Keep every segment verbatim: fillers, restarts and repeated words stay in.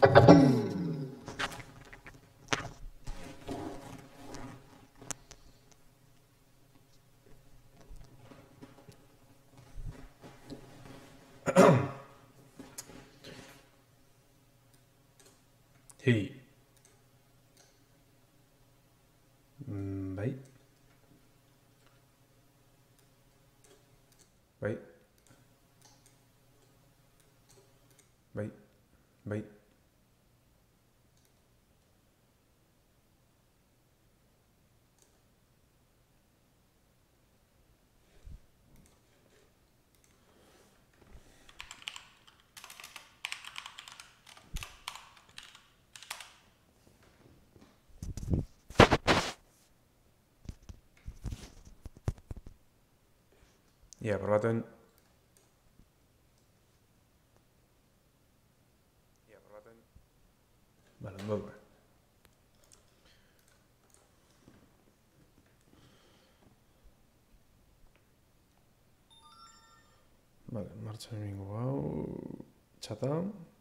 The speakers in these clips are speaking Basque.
Hei. Mm, bai. Bai. Bai. Bai. Ia, probaten... Ia, probaten... Bale, ondo du. Bale, martxan egingo hau... Txata...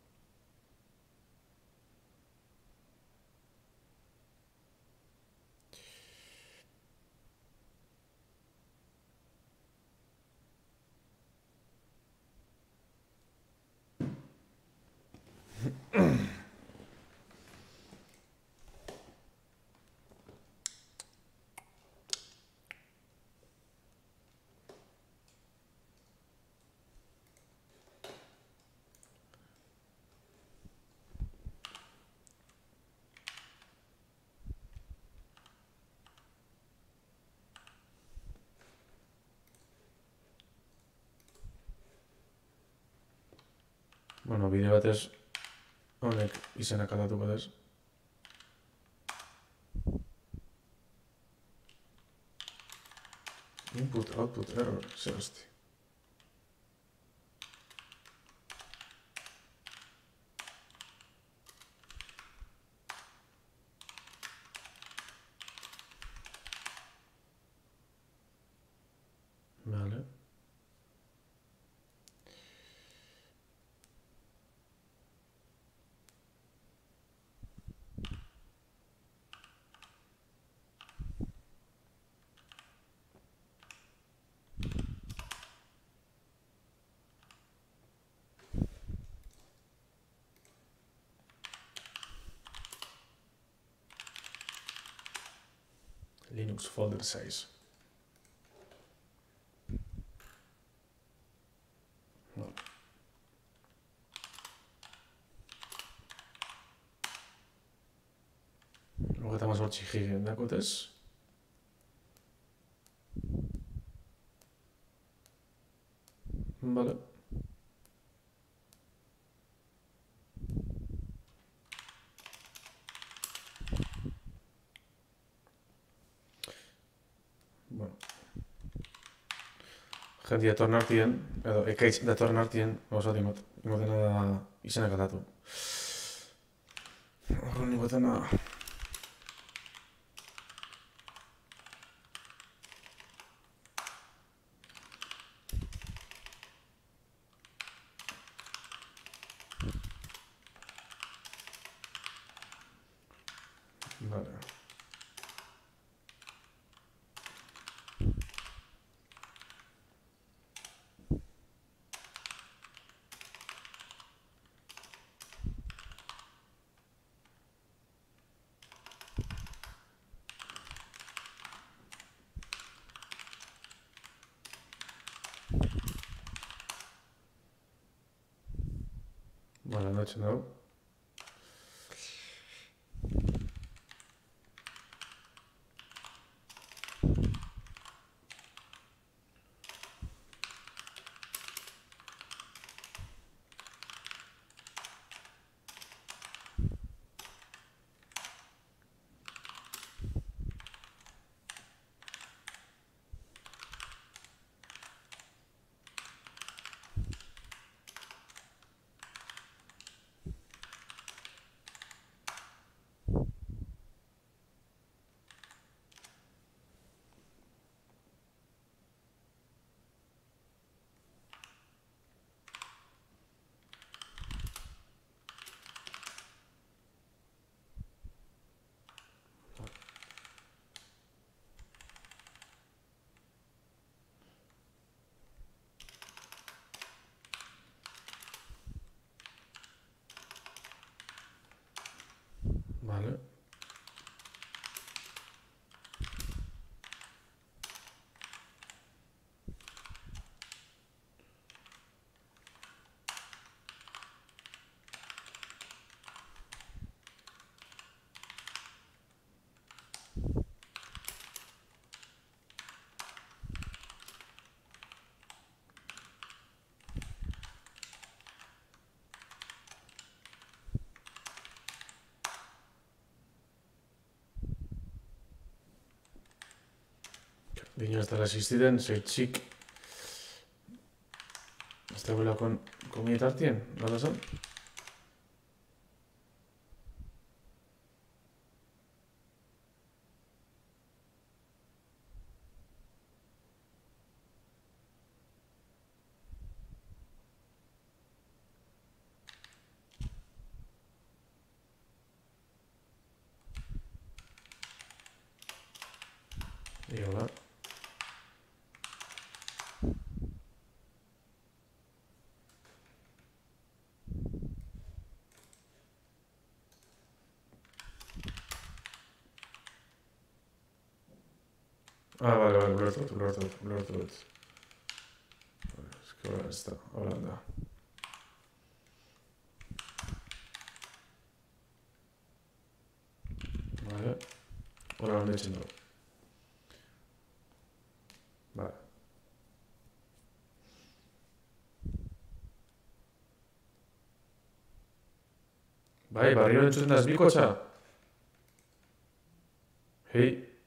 Bueno, bide batez... Honek izenak aldatuko dez. Input, output, error, zer hosti. Vale. Linux folder size. Vale. Hogeita mazortzi giga dakotez. Vale. Bueno. Jendia datorren artien, edo ekaitz datorren artien, gauza dimat, ingotena da izenak aldatu. Horren ingotena... Vale. Vale, aldatzen dugu. Vale. Bino ez dela existiren, zeitzik. Ez da guela kon komitartien, nada zan? Y hola. Ah, vale, vale, ulertu dut, ulertu dut, ulertu dut. Eske hola ez da, hola da. Vale. Hola handa itxen dago. Vale. Bai, barrio entzuten daz bikotxa? Hei.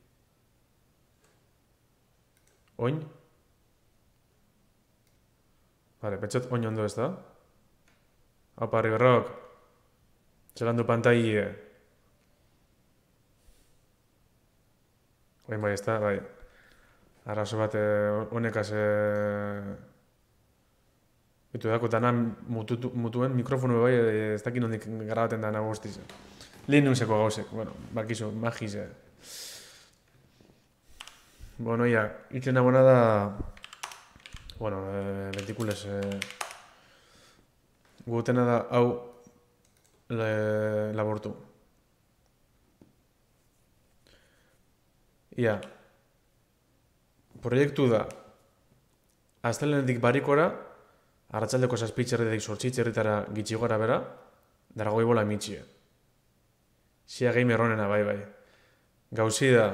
Oin? Vale, pentsat oin ondo ez da? Haupa, Riberrok. Zelan du pantaile. Oin bai ez da, bai. Arrazo bat honekaz... Bitu dako dana mutuen mikrofonu bai ez dakin hondik grabaten dana guztiz. Linuxeko gauzek, bueno, bakizu, magiz. Bueno, ya, itzen abona da... Bueno, eh, bentikules... Eh, gutena da hau le, labortu. Ia, proiektu da astelenetik barikora, arratsaldeko zazpitxerritik sortxitxerritara gitxi gora bera, daragoi bola mitxie. Zia gehi merronena, bai, bai. Gauzi da,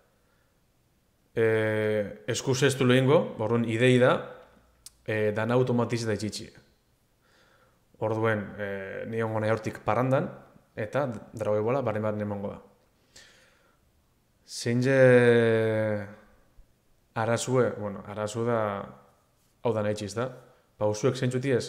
eh, eskuz ez du lehengo, borrun idei da, eh, dana automatiz da itxitxie. Orduen, eh, nion gona hortik parandan, eta daragoi bola barren barren emango da. Zein je arazue, bueno, arazu da hau da nahi txiz da. Pauzuek zein txutiez?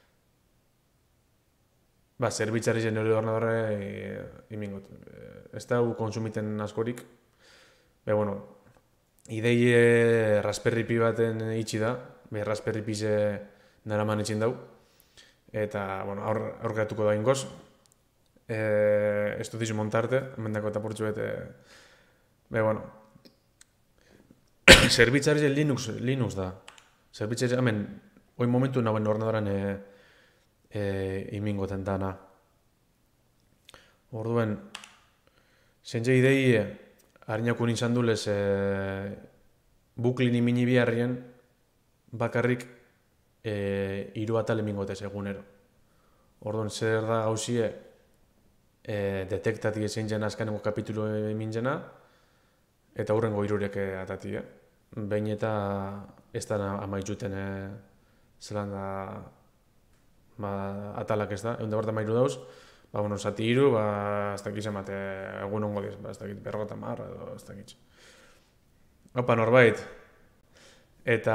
Ba, zerbitzari zen hori ornadorre e, imingot. Ez da gu konsumiten askorik. Be, bueno, idei e, Raspberry Pi baten itxi da. Be, Raspberry Pi ze naraman itxin dau. Eta, bueno, aur, aurkatuko da ingoz. E, ez dut izu montarte, emendako eta portxu bete... Be, bueno, zerbitzari zen Linux, Linux da. Zerbitzari, hemen, oin momentu nagoen ornadoran e, e, imingoten dana. Orduen, zentze idei, harinako nintzen dulez, e, buklin imini biharrien, bakarrik e, iru atal imingotez egunero. Orduen, zer da gauzie, e, detektatik zein zen azkaneko kapitulu imintzena, eta hurrengo irurek atati, eh? Behin eta ez da amaitzuten eh, zelan da ba, atalak ez da, egun da borta mairu dauz, ba, bueno, zati iru, ba, ez dakit zemate egun ongo diz, ba, ez dakit berrogeta marra edo ez dakit. Opa, norbait. Eta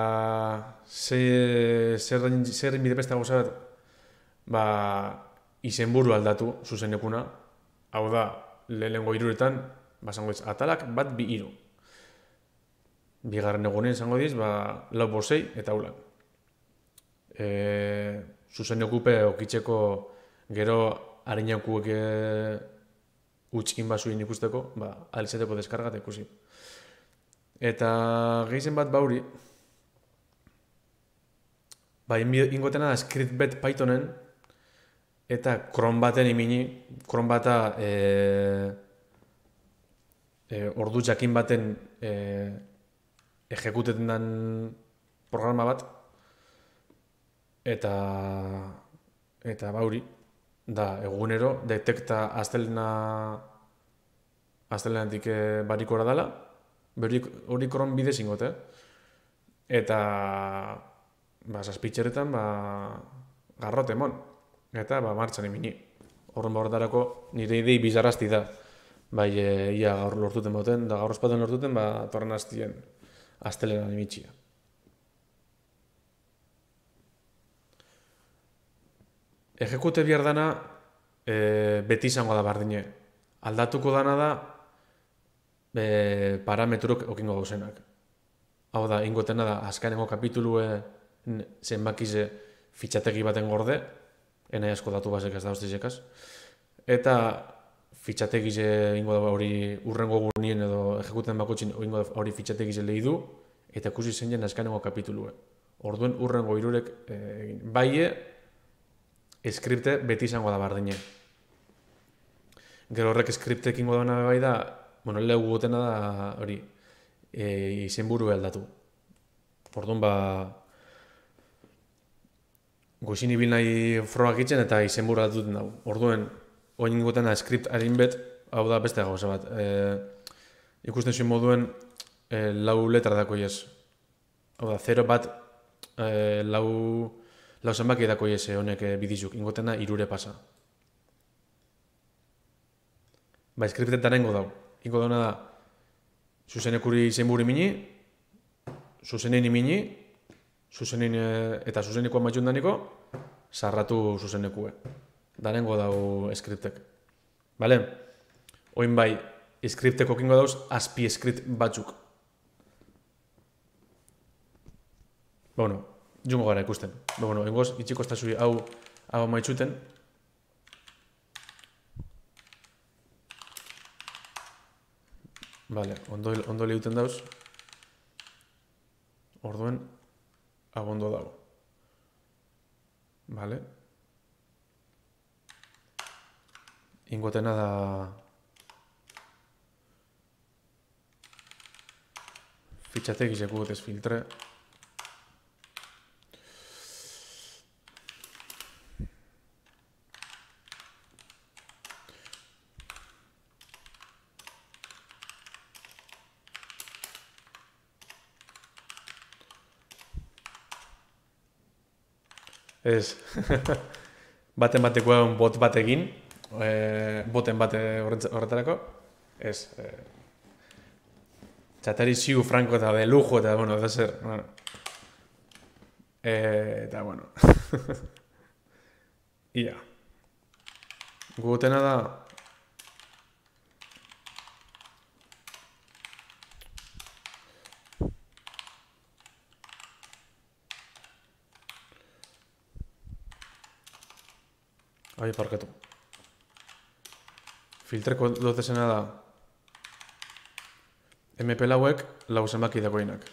zer zer inbidepesta gauza bat, ba, izenburu aldatu zuzenekuna, hau da, lehenengo iruretan, basango diz, atalak bat bi iru. Bigarren egunen zango diz, ba, lau bosei eta ulan. E, zuzen okupe okitzeko gero harinakuek e, utxkin basuin ikusteko, ba, alizeteko deskargat ikusi. Eta gehizen bat bauri, ba, ingotena da ScriptBet Pythonen, eta kron baten imini, kron bata e, e, ordu jakin baten e, ejekuteten den programa bat, eta eta bauri, da egunero, detekta astelena astelenatik e, barikora dela, hori kron bidez ingote, eta ba, saspitxeretan ba, garrote mon, eta ba, martxan imini. Horren bortarako nire idei bizarrazti da. Bai, e, ia gaur lortuten boten, da gaur espaten lortuten, ba, torren hastien astelenan imitxia. Ejekute bihar dana e, beti izango da bardine. Aldatuko dana da e, parametruk okingo gauzenak. Hau da, ingotena da, azkanengo kapitulue zenbakize fitxategi baten gorde, enai asko datu basek ez da hostizekaz, eta fitxategize ingo da hori urrengo gunien edo ejekuten bakotxin ingo da hori fitxategize lehi du, eta ikusi zen jen azkanengo kapitulue. Orduen urrengo irurek egin. E, Baie, eskripte beti izango da bardine. Gero horrek eskriptek ingo da bai da, bueno, lehu gotena da hori, e, izen buru aldatu. Orduan ba, goizin ibil nahi frogak itzen eta izen buru aldatu dago. Orduan, oin ingoten da skript harin bet, hau da beste gauza bat. E, ikusten zuen moduen e, lau letra dako ez. Hau da, zero bat e, lau, lau zenbaki dako ez honek e, bidizuk. Ingoten da irure pasa. Ba, skriptetan nengo dau. Ingo dauna da, zuzenekuri izen buru mini, zuzenein imini, zuzenein eta zuzenekoa matxun daniko, sarratu zuzenekue. Danengo dau eskriptek. Bale? Oin bai, eskripteko kingo dauz, azpi eskript batzuk. Bueno, jungo gara ikusten. Bueno, ingoz, itxiko ez da zui hau, hau maitxuten. Vale, ondo, ondo lehuten dauz. Orduen, hau ondo dago. Vale. Ingotena da... Fitxategi sekut ez filtre. Ez, baten batekoa bot bat egin, e, boten bate horretarako, ez, e, txatari ziu franko eta de lujo eta, bueno, de ser, bueno, e, eta, bueno, ia, gutena da, Ai, parkatu. Filtreko dotezena da M P lauek lau zenbaki dagoenak.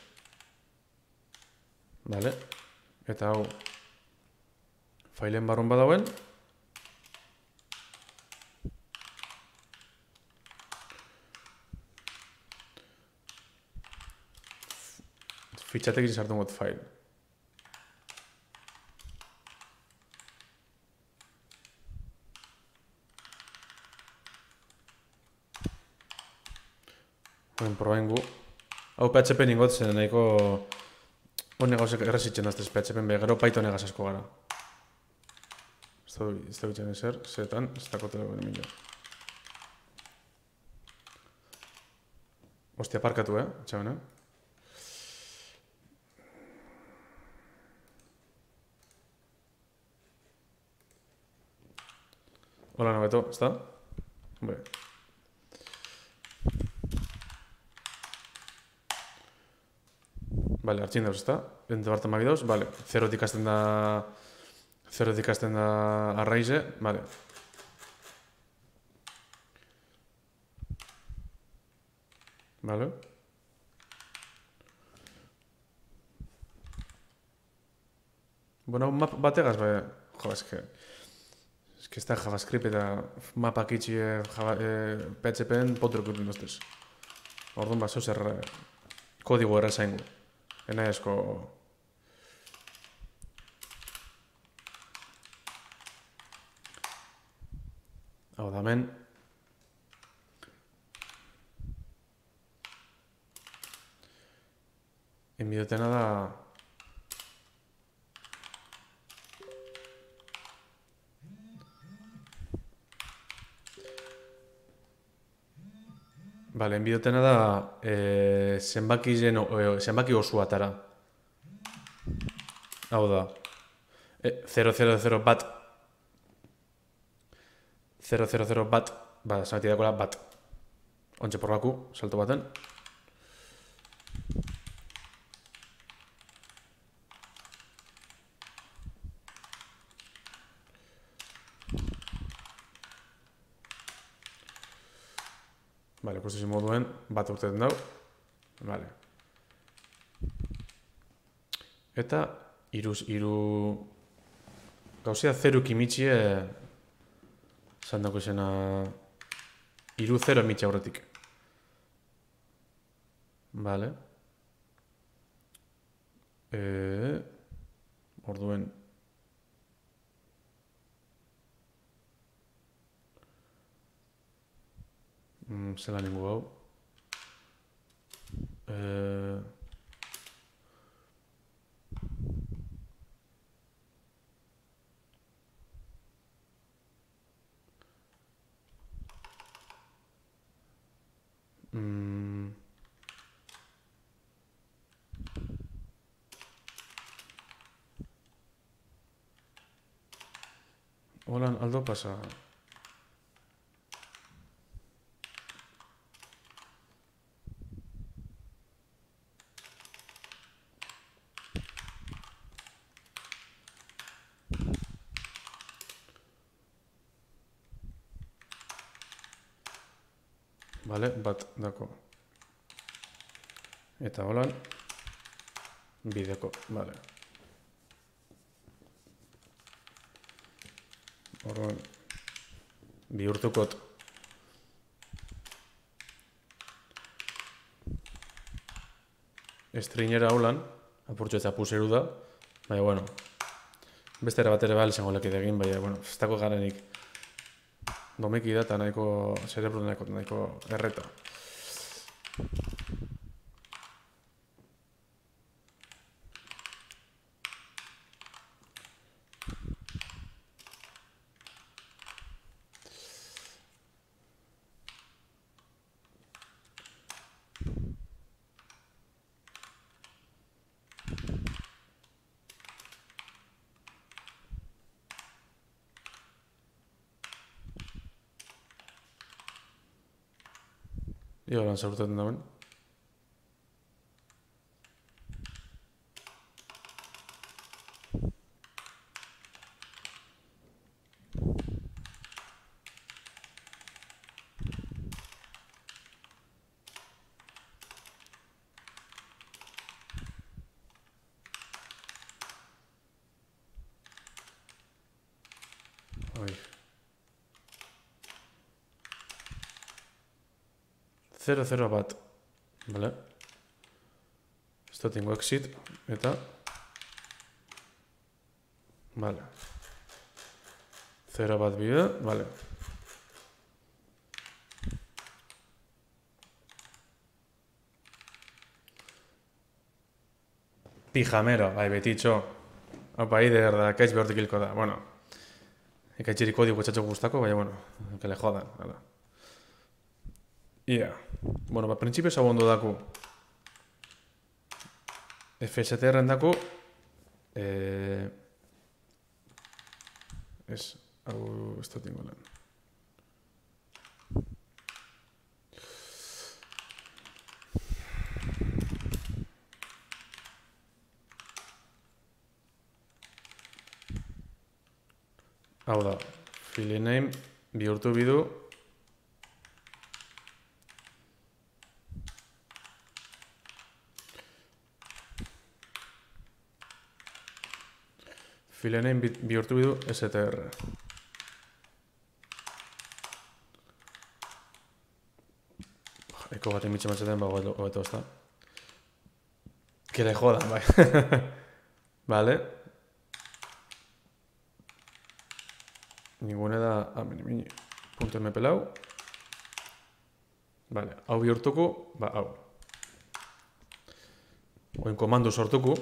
Vale? Eta hau failen barrun badauen. Fitxatekin sartu ngot file. Oin probaingu. Hau P H P ningot zen nahiko hone gauzek errezitzen daztez P H P be, gero Python egaz asko gara. Ez da bitzen ezer, zetan, ez dakote dago milo. Ostia, parkatu, eh? Txaben, eh? Hola, nabeto, ez da? Hombre. Vale, hartzin dauz, ez da? Ente bartan baki dauz, vale. Zerotik hasten da... Zerotik hasten da arraize, vale. Vale. Bueno, map bategaz, bai... Jo, ez que... Ez que ez da JavaScript eta mapak itxi e, P H P-en potruk dut indostez. Orduan bat, zer kodigo errezaingo. Ena esko... Hau da, hemen. Enbidotena da... Bale, enbidotena da e, zenbaki, zen, e, zenbaki osu atara. Hau da. E, zero zero zero bat. zero zero zero bat. Ba, zanati dakola bat. Ontxe porlaku, salto baten. Bale, posizio moduen bat urteten dau. Bale. Eta iruz, iru... Gauzia zeru kimitxie... Zan dako izena... Iru zero emitxe aurretik. Bale. E... Orduen... Mm, zelan ingo hau. E... Mm... Holan, aldo pasa... Bale, bat dako. Eta holan, bideko, bale. Horren, bihurtukot. Estrinera holan, apurtxo ez apuseru da, baina, bueno, beste ere bat ere behal izango lekide egin, baina, bueno, ez dako garenik. Domeki da eta nahiko zerebro nahiko, nahiko erreta. Io lan zaurtaten dauen. Oi. zero zero bat. Vale. Esto tengo exit. Eta. Vale. zero bat bide. Vale. Pijamero. Bai, betitxo. Opa, ide, erda, kaitz behortik hilko da. Bueno. Ekaitxiri kodigo txatxo guztako, baina, bueno, que le jodan. Hala. Ia. Yeah. Bueno, ba, prinsipioz hau ondo daku. F S T R-en daku. Eh... Ez, hau, ez da tingo lan. Hau da, file name bihurtu bidu. File name bihurtu bidu S T R. Eko bat emitxe matzaten, ba, hobeto ezta. Que le jodan, bai. Vale. Ningune da... Ah, mini, mini. Punto mp lau. Vale, hau bihurtuko, ba, hau. Oin komando sortuko.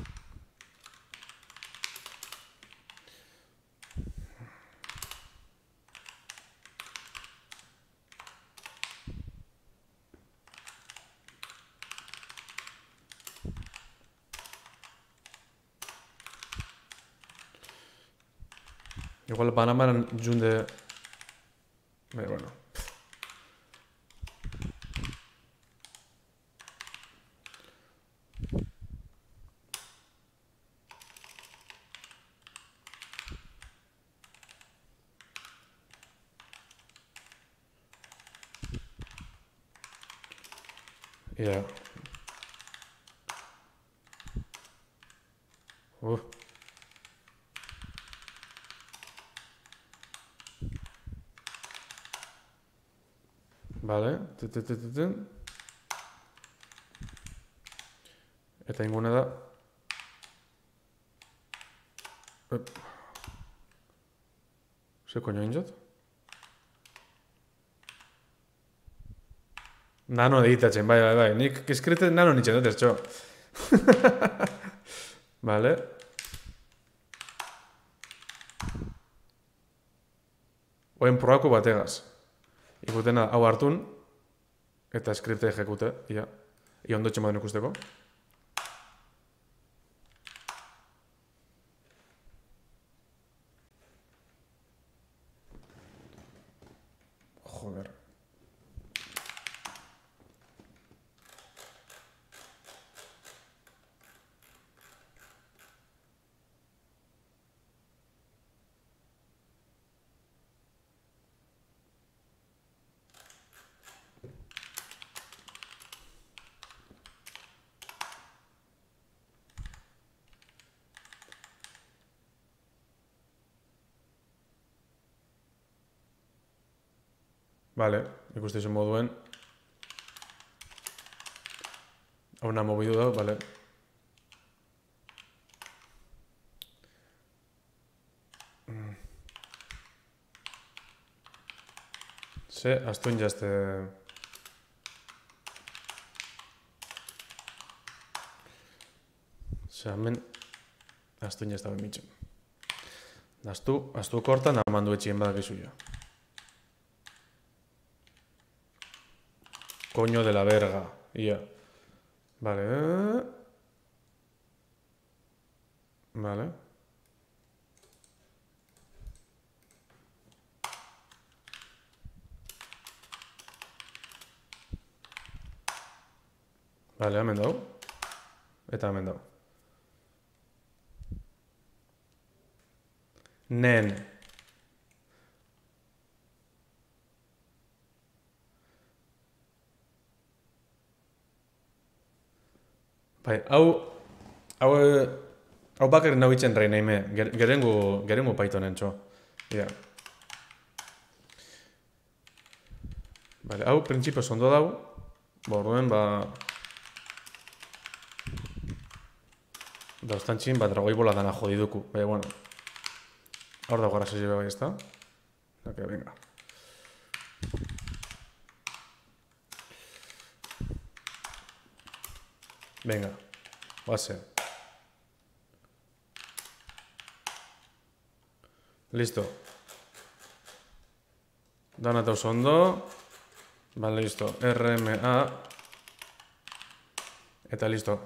Igual Panamaran junde... Baina, bueno. Ja. Uh. Vale. Eta ingune da. Ze koño inzot? Nano editatzen, bai, bai, bai. Nik eskrete nano nintzen dut, eztxo. Vale. Oen probako bategaz. Ikutena hau hartun, eta skripte ejekute, ia. Ia ondo txemaden ikusteko. Joder. Vale, ikuste izan moduen. Hau nahi mobidu da, vale. Ze, astuen jazte... Ze, hemen... Astuen jazte hau emitzen. Astu, astu kortan, amandu etxien badak izu ja. Coño de la verga. Ya. Vale. Vale. Vale, hemen dau. Eta hemen dau. Nen. Bai, hau... Hau... Hau bakar nahi itzen rai nahi me. Gerengu... Gerengu Pythonen, txo. Ja. Vale, hau prinsipio ondo dau. Ba, orduen, ba... Dauztantxin, ba, dragoi bola dana jodiduku. Baina, bueno. Hor dago gara sezio bai, ezta? Ok, venga. Venga, base. Listo. Dana eta oso ondo. Vale, listo. R M A. Eta listo.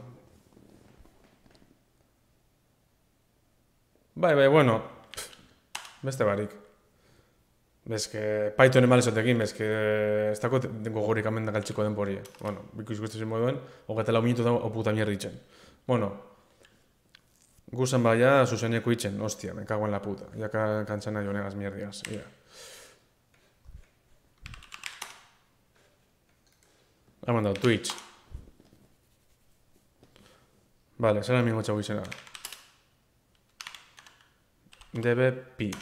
Bai, bai, bueno. Beste barik. Bezke, Python emalizotekin, bezke, ez dako gogorik amendak altxiko den pori. Bueno, biku izkustezin moduen, hogeita lau minutu da oputa mierri itzen. Bueno, guzan baia zuzeneko itzen, hostia, me cago en la puta. Ya kantzana jo negaz mierdiaz, ia. Ha mandado Twitch. Vale, será el mismo chavo izena. Debe pi.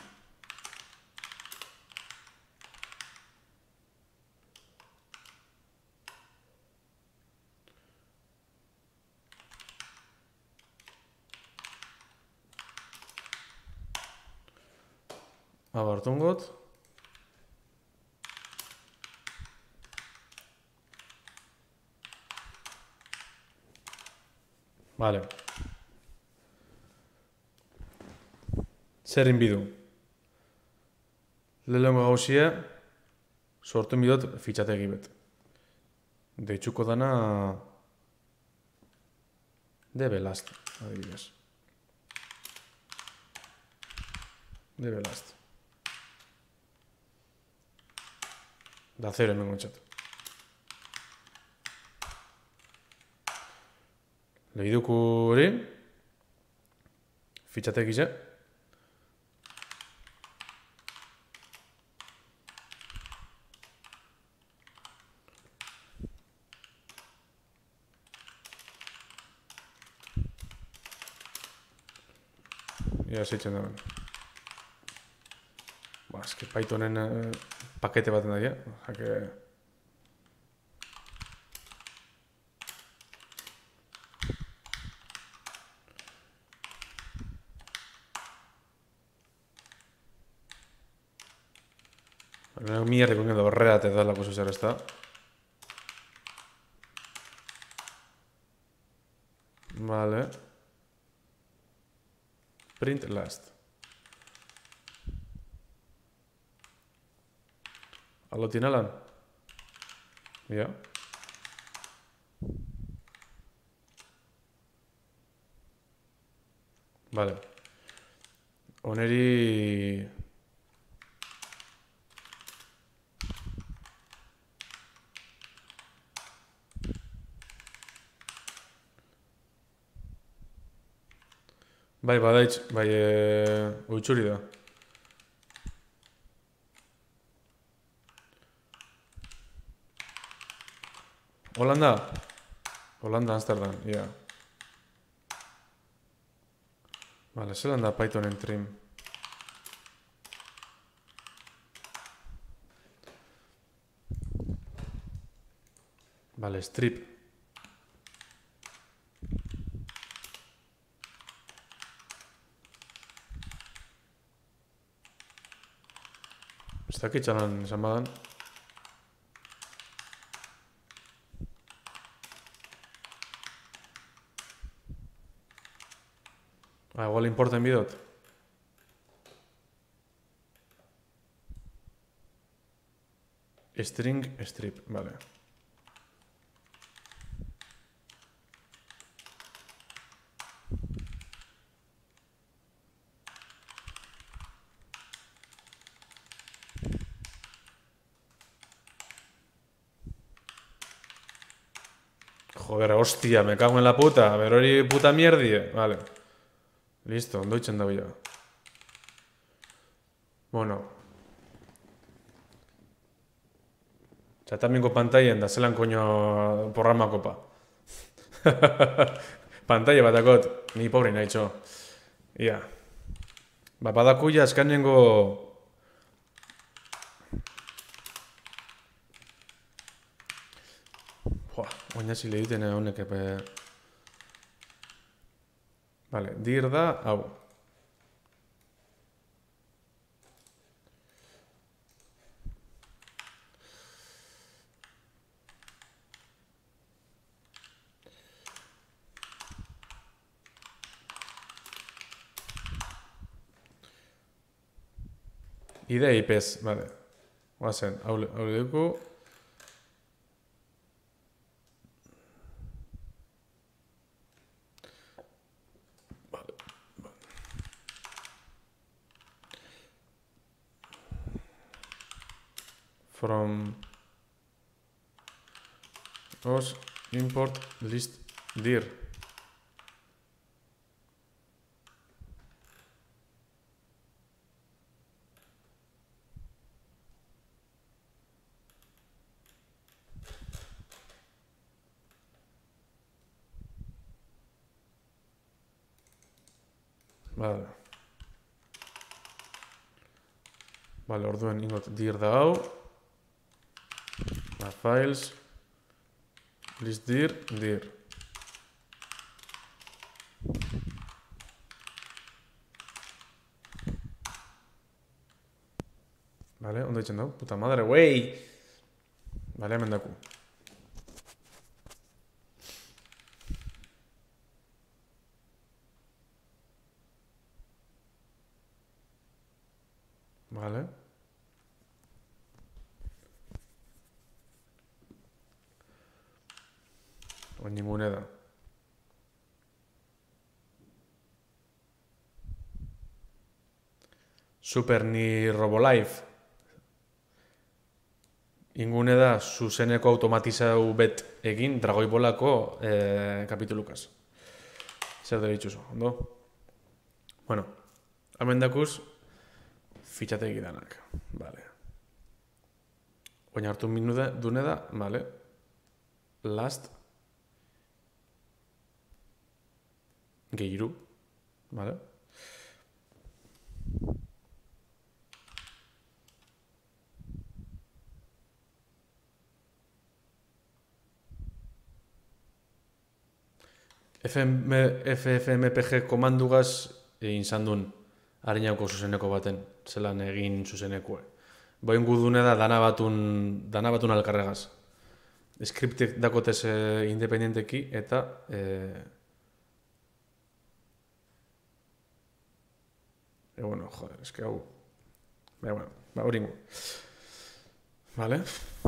hau hartungot. Vale. Zer inbidu? Lehenko gauzia, sortu inbidot fitxategi bet. Deitzuko dana... De belast, adibidez. De belast. Da zero hemen gontxat. Lehiduko hori, fitxategi ze. Ia zeitzen dagoen. Ba, eski Pythonen eh, pakete baten daia. Jake... Mierda, coño, horrea te da la cosa ser esta. Vale. Print last. ¿Algo tiene Alan? Ya. Vale. Oneri... Bai, badaitz, bai, e... Uitxuri da. Holanda? Holanda, Amsterdam, ia. Yeah. Vale, zelan da Pythonen trim. Vale, strip. Ez dakit txalan esan badan. Ah, igual importa en bidot. String strip, vale. Joder, hostia, me cago en la puta. A ver, hori puta mierdie. Vale. Listo, ondo itzen dago ya. Bueno. Txataminko pantaien da zelan koño programako pa. Pantaia batakot, ni pobre nahi txo. Ia. Ba, badakuia eskanengo... Oina zile egiten honek epe... Vale, dir da, hau. Idea ipez, vale. Oazen, hau dugu. From os import list dir. Vale. Vale, orduen ingot dir da hau. La files list dir dir. Vale, ondo ditzen dau. Puta madre, wey! Vale, hemen daku. Vale. Oin ningune da. Super ni Robolife. Ingune da zuzeneko automatizau bet egin Dragoi Bolako eh, kapitulukaz. Zer dut ditzuzo, ondo? Bueno, hemen dakuz fitxategi danak. Vale. Oin hartu minude dune da, vale. Last. Gehiru. Vale. F F M P G komandugaz egin zandun harinauko zuzeneko baten, zelan egin zuzenekue. Boin gudune da dana batun, dana batun alkarregaz. Skriptik dakotez eh, independienteki eta eh, e bueno, joder, es que hau ba, bueno, ba, hori ingo. Vale.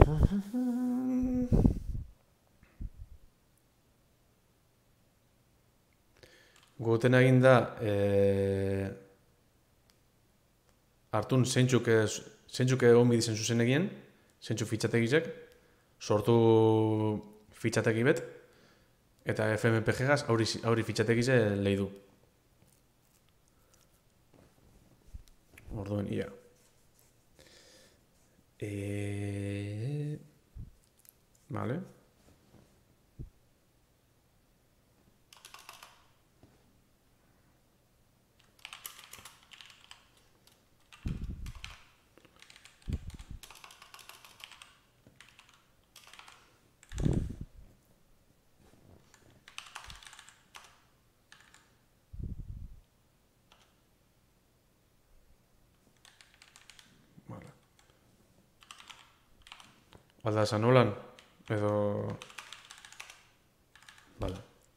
Guten egin da eh, hartun zeintzuk zeintzuk egon bidizen zuzen egien, zeintzuk fitxategizek, sortu fitxategi bet, eta F M P G-gaz auri, auri fitxategize lehi du. Orduen, ia. E... Vale. Alda esan nolan, edo... Vale.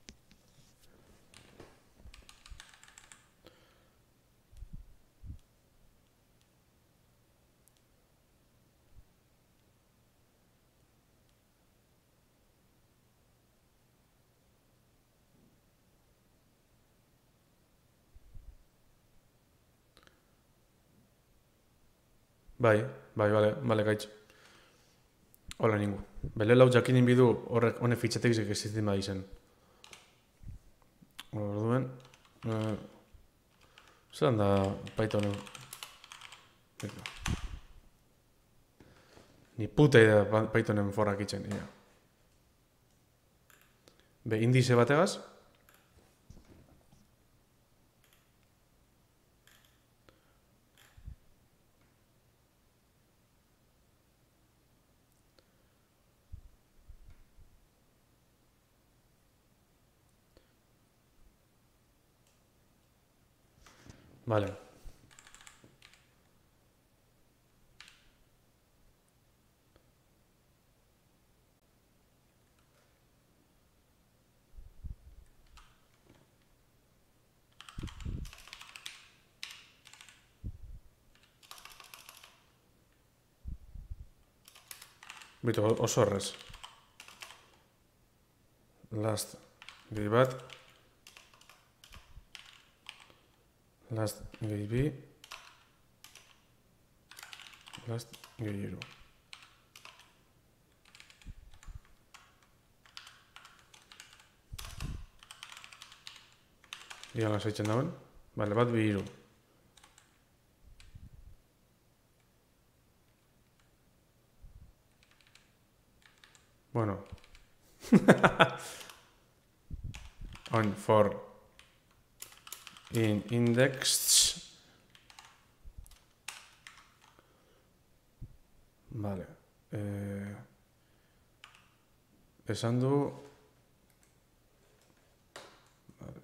Bai, bai, bale, bale, gaitz. Hola ningu. Bele lau jakinin bidu horrek honek fitxategizek existin badi zen. Orduen... Eh, zelan da Pythonen... Ni puta idea Pythonen forrak itzen, ia. Be, indize bategaz. Vale. Bitu, oso horrez. Last gehi bat. Last gehi bi. Last gehi iru. Ia lasaitzen dauen. Bale, bat bi iru. Bueno. On for in index. Vale. Eh, esan du... Vale.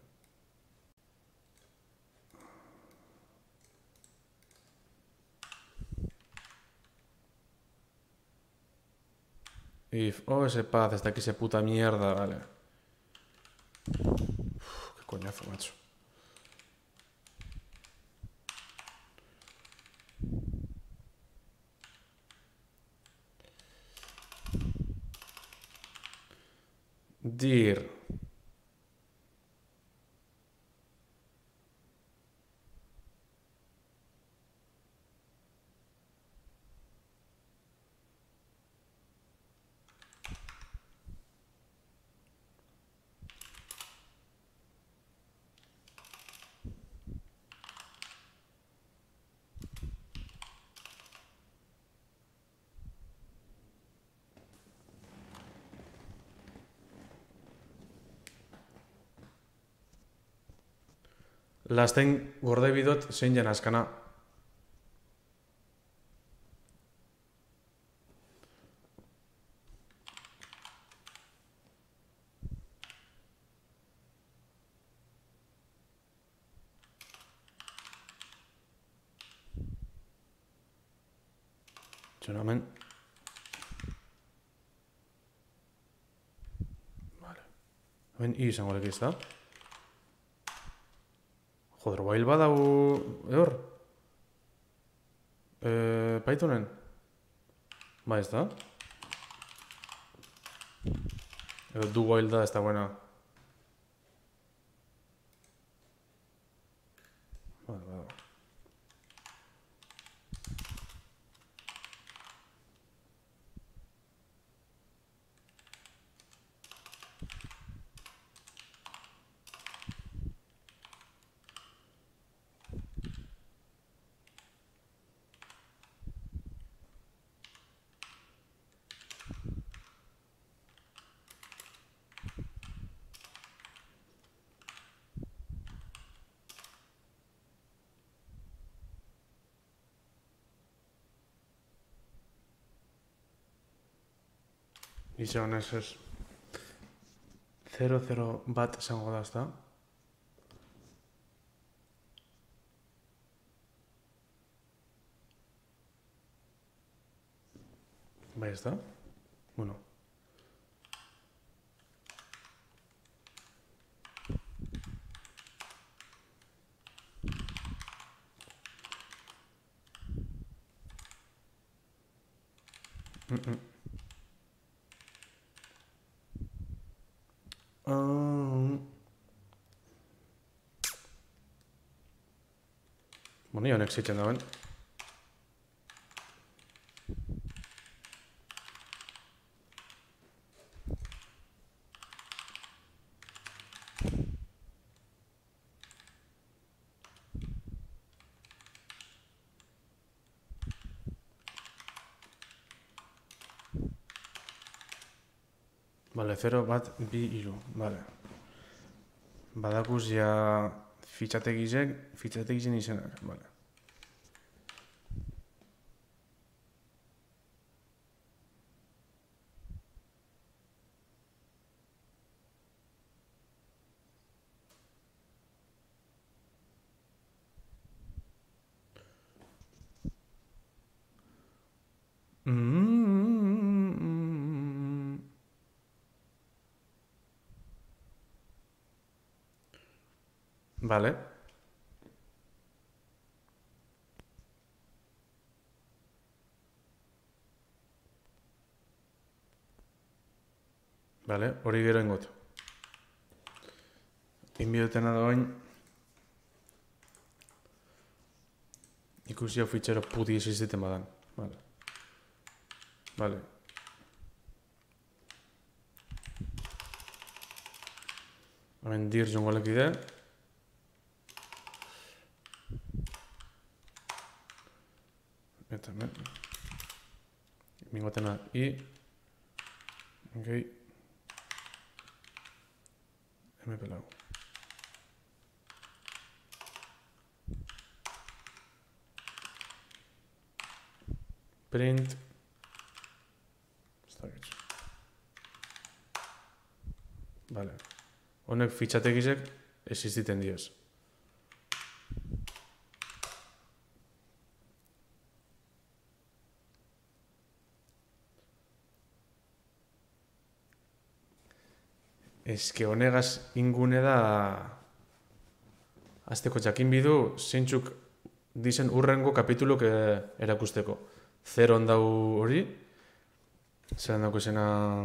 If, oh, ese paz, está aquí ese puta mierda, vale. Uf, qué coñazo, macho. Dir. Lasten gorde bidot zein jan askana. Txonamen. Vale. Hemen i izango leki ez da. Joder, bail badago... Ehor? Eh, Pythonen? Ba, ez da? Edo do while da ez da buena. Vale, vale. Ize honez ez. zero zero bat izango da, ez da? Bai, ez da? Bueno. Mm-mm. Um... Bueno, ja honek zitzen dauen. Vale, zero bat, bi, iru, vale. Badakuz ja fitxategizek, fitxategizen izenak, vale. Mm-hmm. Vale. Vale, hori gero ingot. Inbiotena da oin. Ikusi hau fitxero puti existiten badan. Vale. Vale. Hemen dir jongo lekide. Eta hemen. Mingotena i. Okay. Hemen pelau. Print. Vale. Honek fitxategizek existiten dioz. eske honegaz ingune da azteko jakin bidu zeintzuk dizen urrengo kapitulok erakusteko. Zeron dau hori, zeran dauko izena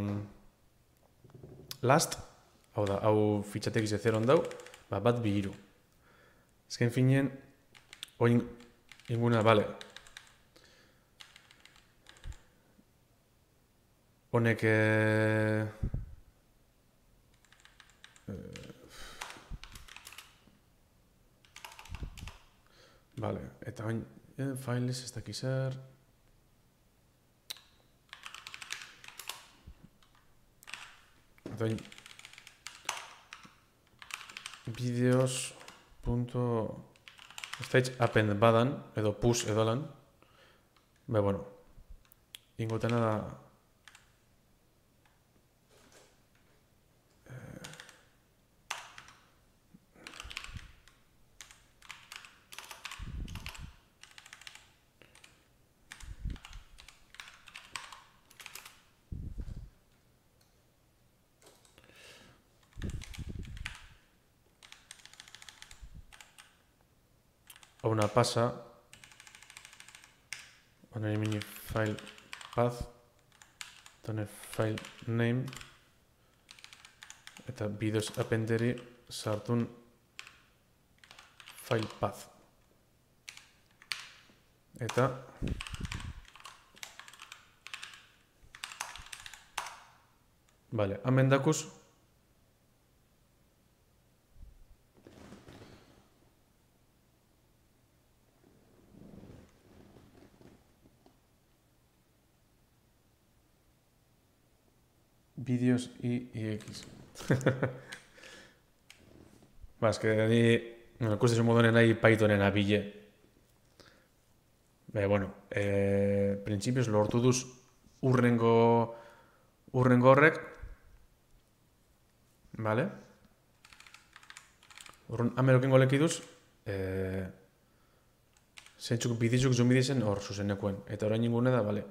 last, hau da, hau fitxatek ize zeron dau, ba, bat bi hiru. Ezken finien, hori inguna, bale. Honek... Eh, Vale, eta hain, eh, files ez dakiz zer. Eta hain, videos punto, ez daitz append badan, edo push edo lan. Be, bueno, ingotena da, una pasa, una mini file path, eta file name, eta videos appenderi sartun file path. Eta vale, hemen dakuz videos i ix. Ba, eske ni ikusten zu modunen nahi Pythonen abile. Be, bueno, eh, principios lortu duz urrengo urrengo horrek. Vale? Urrun, amerokengo leki duz, eh, zentzuk bidizuk zumbidizen hor zuzenekuen. Eta orain ingune da, vale.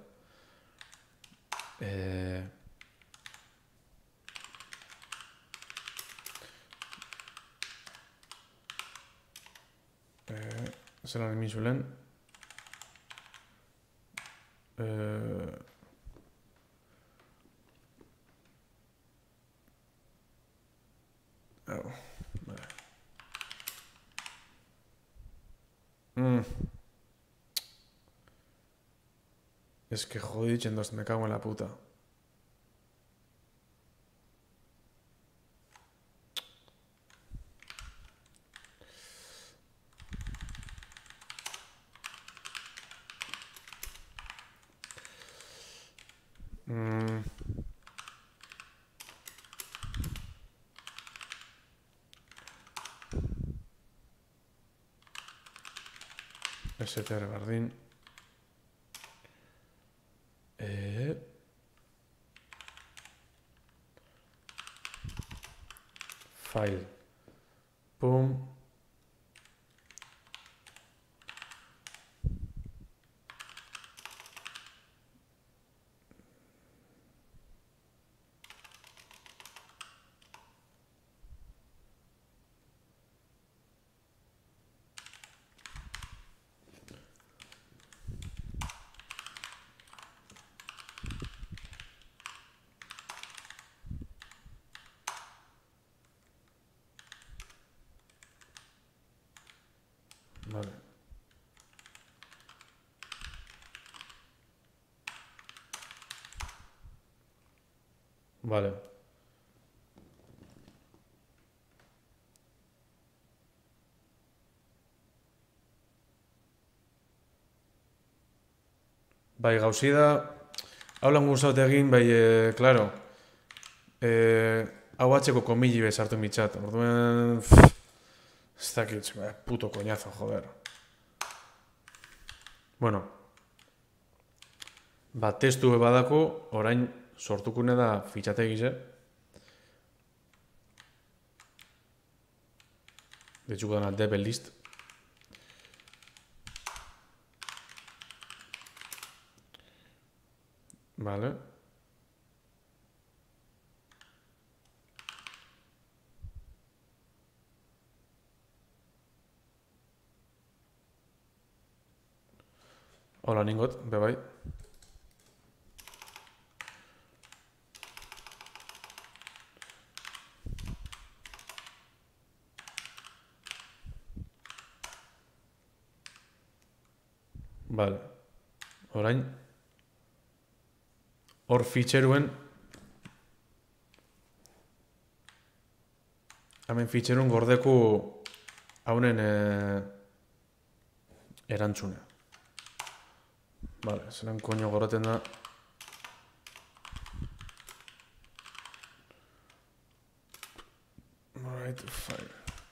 Eh, eh, zelan emin zulen. Eh, oh, vale. Mm. Es que jodid, chendos, me cago en la puta. Mm. str bardin. Eh... File. Pum. Vale. Vale. Bai, gauzi da, hau lan guztaut egin, bai, e, klaro, e, hau atxeko komili bez hartu mitxat, orduen, ez dakit, puto coñazo, joder. Bueno, ba, testu badako, orain sortukune da fitxategize. Detxuko dana debel list. Vale. Hola ningot, bebai. Vale. Orain. Hor fitxeruen. Hemen fitxeruen gordeku haunen eh, erantzune. Vale, zelan koño goroten da. Alright, fine.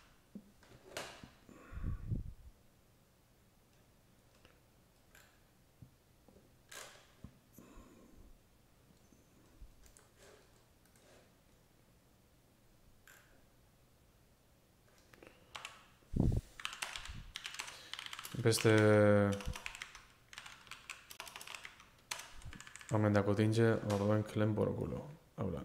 Beste... Amendako tintxe, orduen klen borokulo. Haulan.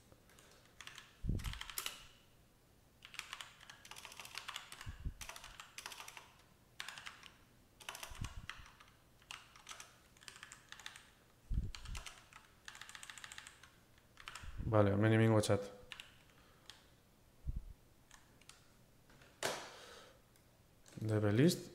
Vale, hemen imingo txat. Debe list.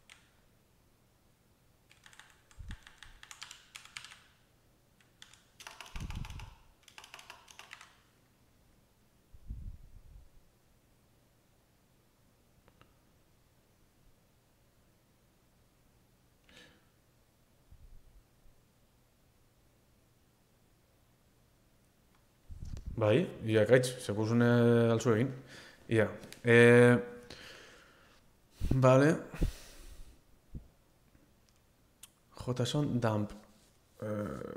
Bai, ia gaitz, sekuzune altzu egin. Ia. E... Vale. Jotason dump. E...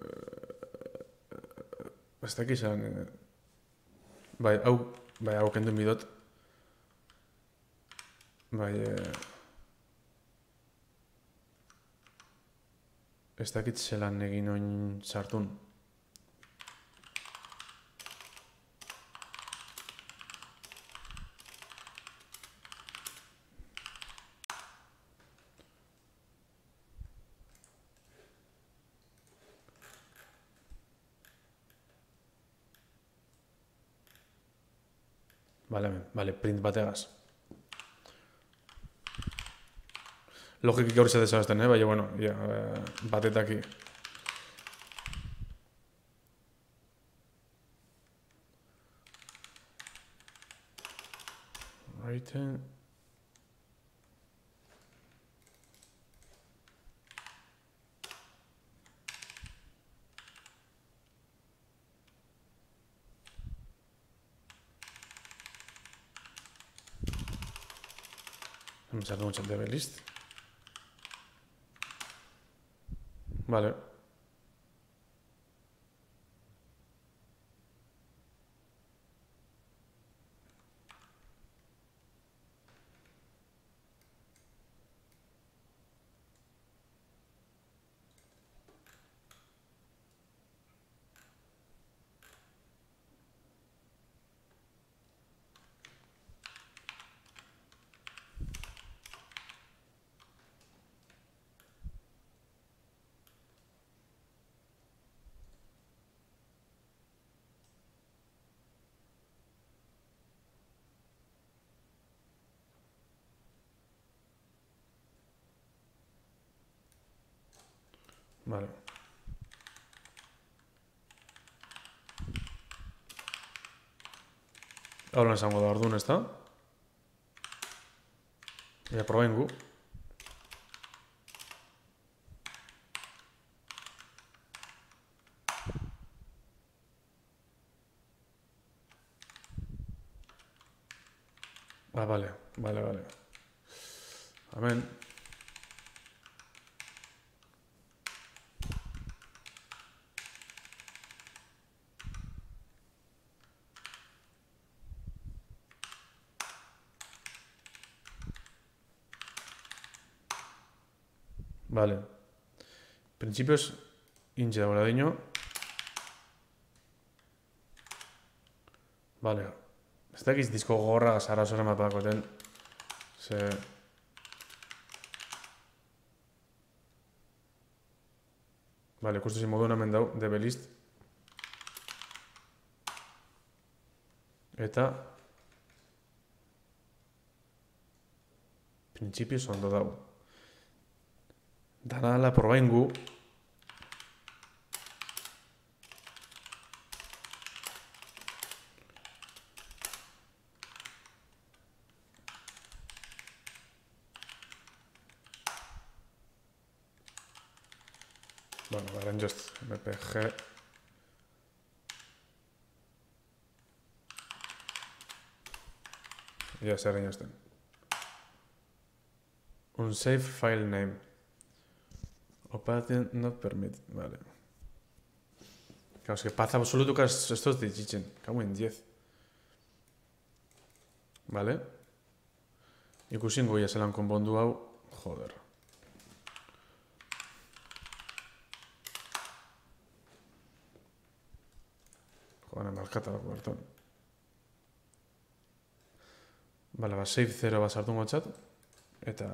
Ez dakiz izan... Bai, hau, bai, hau kendu bidot. Bai, e... Ez dakit zelan egin oin sartun. Vale, vale, print bategaz. Logikik hori zadezabazten, eh? Baina, bueno, ja, batetaki. Written... Hemen sartu muchas debe list. Vale. Vale. Ahora esango da orduan, ezta? Ja, probain gu. Ah, vale, vale, vale. Amen. Vale. Principios, intxe da boladino. Vale. Ez dakiz disko gorra zara zora mapakoten. Ze... Vale, ikusten modu hemen dau, dblist. Eta printzipioz ondo dau. Dana ala probaingu. Bueno, garen just mpg. Ya zer egin jozten. Unsafe file name. Opacity not permit. Vale. Claro, es que paz absoluto que esto es de chichen. Cago en diez. Vale. Ikusingo ya zelan konpondu hau. Joder. Joder, malkata bako berton. Vale, ba, save zero bat sartu ngotxat. Eta...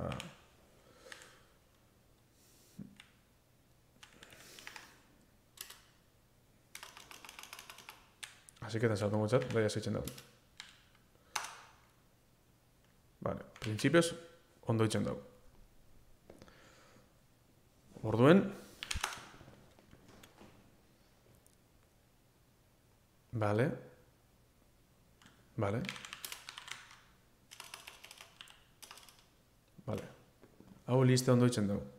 Así que sartu ngotxat, daia zeitzen dago. Vale, printzipioz, ondo itzen dago. Orduen... Vale. Vale. Vale. Hau liste ondo itzen dugu.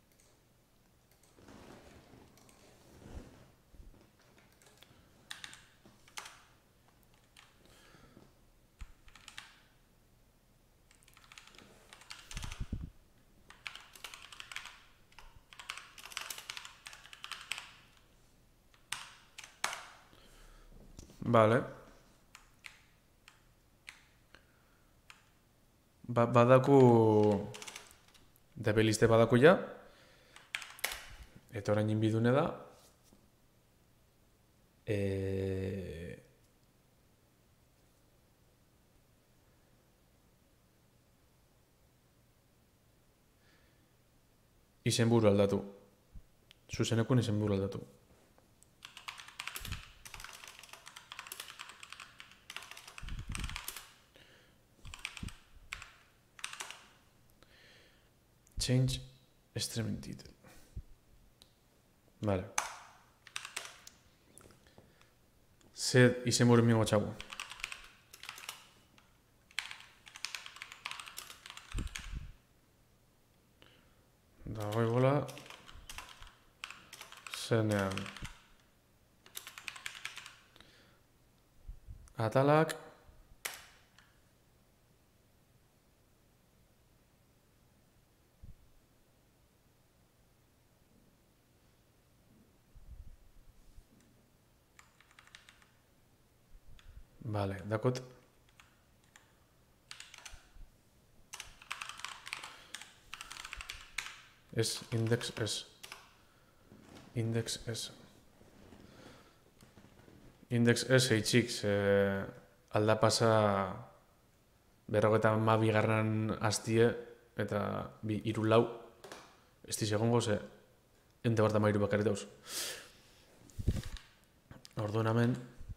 Vale. Ba, badaku... Dbliste badaku ja. Eta orain inbidune da. E... Izenburu aldatu. Zuzenekun izenburu aldatu. Change streaming title. Vale. Zer izenburu mingo txagu. Dago egola. Zenean. Atalak. Vale, dakot. Ez, index ez. Index ez. Index ez eitxik, eh, aldapasa berrogeta ma bigarran hastie eta bi iru lau ez diz egongo ze ente barta mairu bakarri dauz. Orduan hemen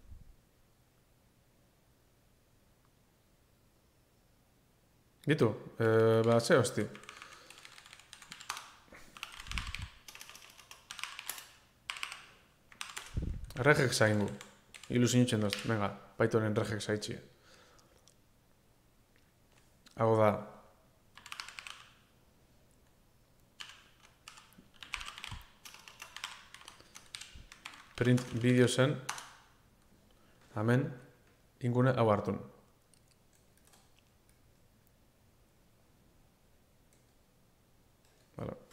Gitu, eh, ba, ze hosti. Regex zaingu. Ilusin utxen dozt, venga, Pythonen regex zaitxie. Hau da. Print video zen. Hemen, ingune hau hartun. Vale.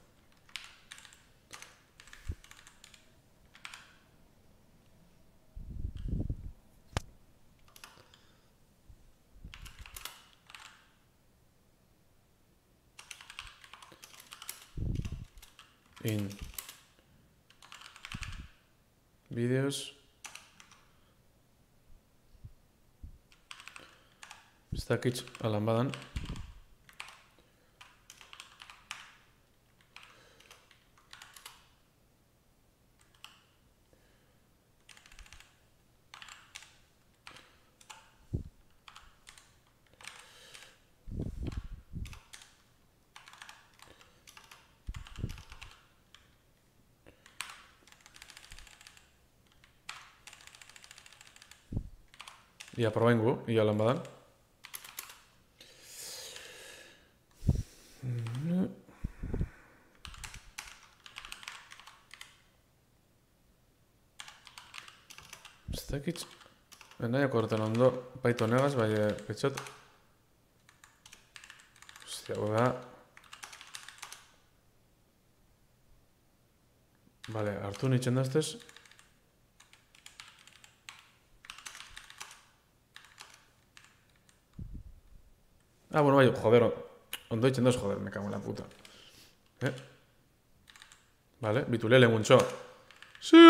In videos ez dakitz alan badan Ia probaingu, ia lan badan. Ez dakit... Nahiako horretan ondo, Python egaz, bai, petxot. Ostia, da... Vale, hartu nintzen daztez. Ah, bueno, bai, joder, ondo ditzen daz, joder, me cago en la puta. Eh? Vale, bitulele muntxo. Sí!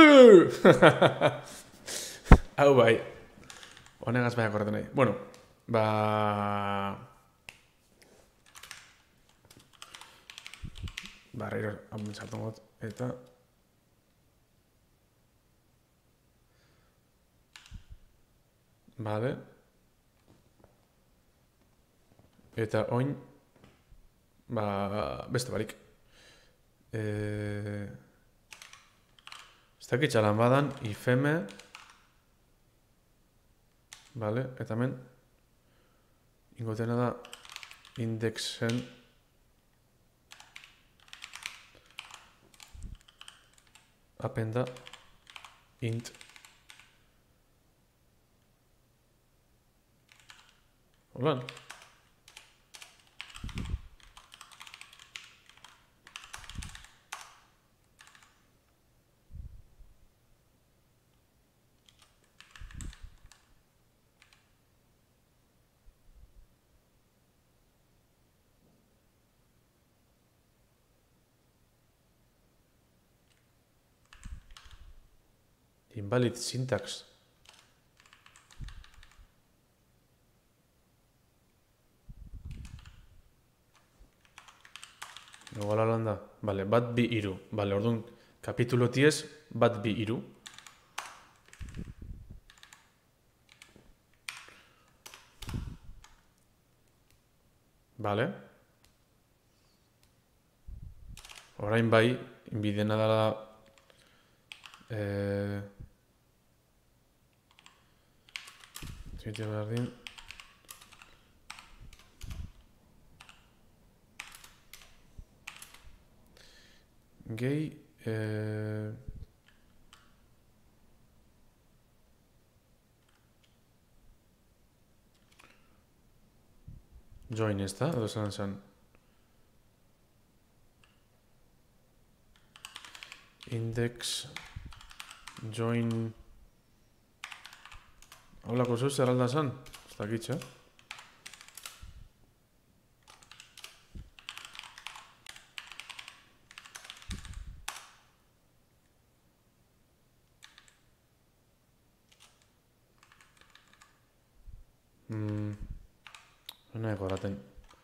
Hau bai. Honegaz bai akorretan nahi. Bueno, ba... Barreiro, hau mintzartu mot, eta... Vale. Eta oin... Ba... Beste barik. Eh... Ez dakit txalan badan, ifeme... Vale, eta hemen... Ingotena da... Indexen... Appenda... Int... Holan? Invalid syntax. Igual halan da. Vale, bat bi iru. Vale, orduan, kapitulo tiez, bat bi iru. Vale. Orain bai, inbidena dala... Eh... Zite behar din... Gehi... Eh... Join ez da, edo zan zan. Index... Join... Holako zuz, zer alda zan? Ez dakitxe. Hmm... Hena egoraten.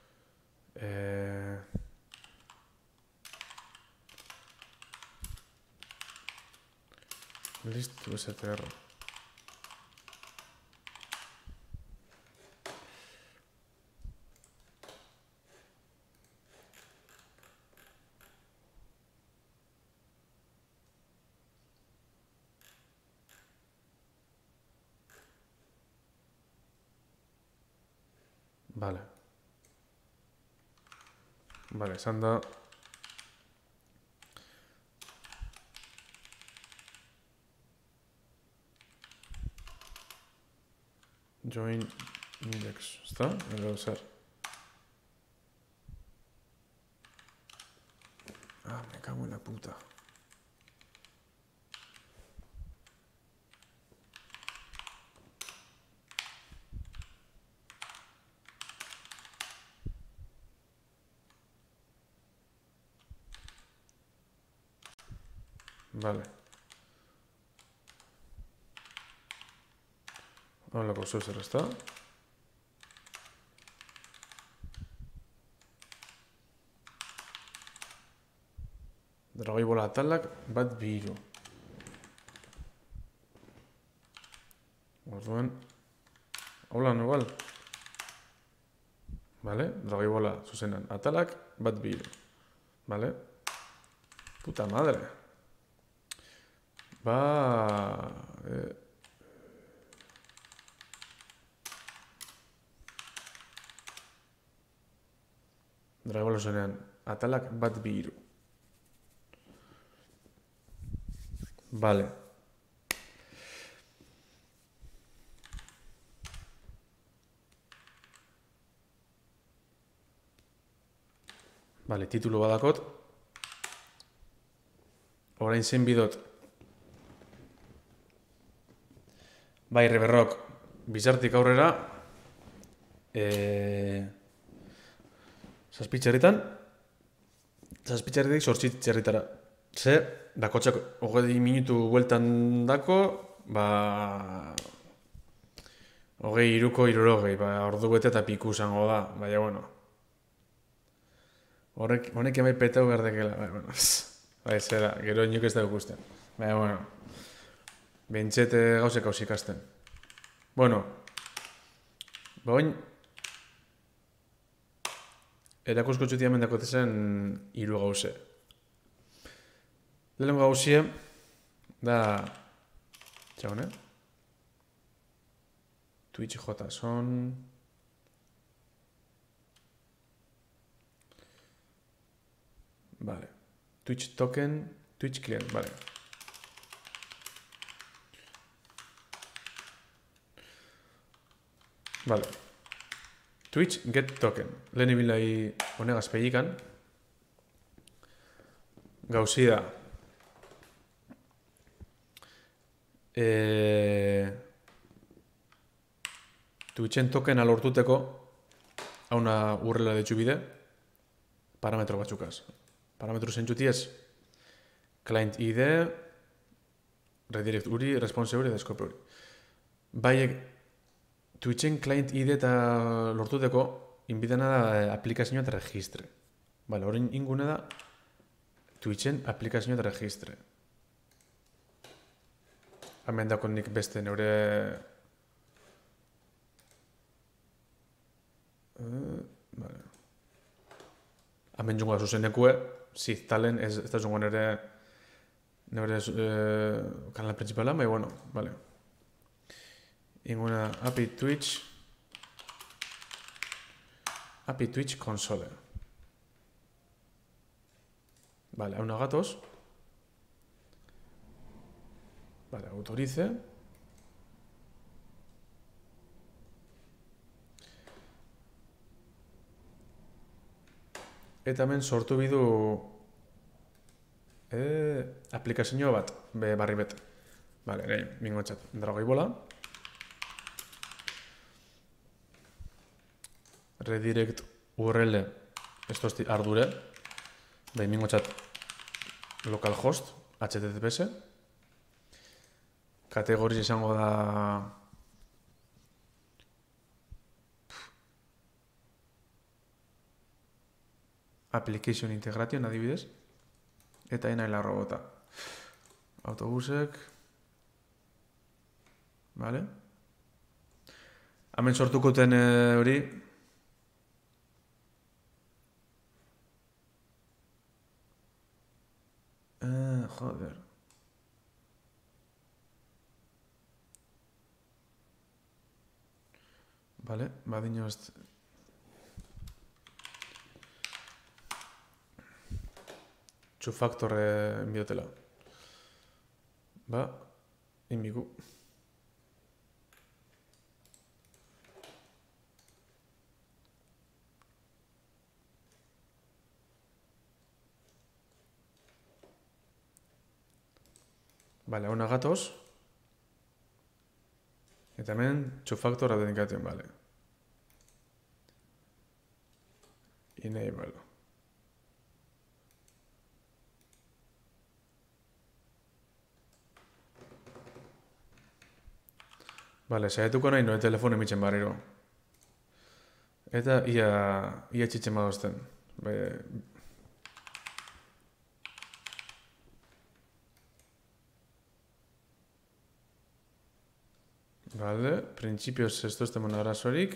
Eh... List to str. Vale. Vale, esan da... Join index, ¿está? Edo zer. Ah, me cago en la puta. Vale. Hola, pues eso está. Dragoi bola atalak bat biru. Orduan. Hola, no igual. Vale, dragoi bola zuzenan atalak bat biru. Vale. Puta madre. Va... Eh... Dragon Ball zenean. Atalak bat bi hiru. Vale. Vale, titulu badakot. Orain zen bidot. Bai, Reberrok, bizartik aurrera, e... zazpitxerritan, zazpitxerritik sortzitxerritara. Ze, dakotxak hogei minutu bueltan dako, ba... hogei iruko irurogei, ba, ordu bete eta piku zango da, baina, bueno. Horrek, honek emai petau behar dekela, baina, bueno, bai, zera, gero inok ez da ikusten. Baina, bueno, bentxete gauzek hausik ikasten. Bueno, ba, oin, erakusko txutia mendako zen hiru gauze. Lehen gauzie, da, txagun, eh? Twitch J son... Vale. Twitch token, Twitch client, vale. Vale. Twitch get token. Lehen ibilai honegaz pegikan. Gauzi da. E... Twitchen token alortuteko hauna urrela detxu bide parametro batzukaz. Parametro zentxutiez client I D, redirect uri, response uri, eta scope uri. Baiek Twitchen client I D eta lortuteko inbidena da aplikazioa eta registre. Bale, hori ingune da Twitchen aplikazioa eta registre. Hemen dako nik beste neure... Uh, vale. Hemen jungo da zuzenekue, ziztalen ez, ez da jungo nire nire eh, kanal principala, bai, bueno, vale. Inguna A P I Twitch A P I Twitch console. Vale, hauna gatoz. Vale, autorice. Eta hemen sortu bidu eh, aplikazio bat, be, barri bet. Vale, nahi, bingo txat. Dragoi bola. Redirect U R L ez tozti ardure. Be, bingo txat localhost, H T T P S. Kategoriz izango da... Application Integration adibidez. Eta ena la robota. Autobusek. Vale. Hemen sortukuten hori. Eh, joder. Vale, badino ez... Two factor enbiotela. Ba, inbiku. Vale, hona gatoz. Eta hemen two factor authentication, vale. Enable. Vale, saietuko nahi noe telefone emitzen barriro. Eta ia, ia txitzen badozten. Be... Vale, principios ez dozten mona arazorik.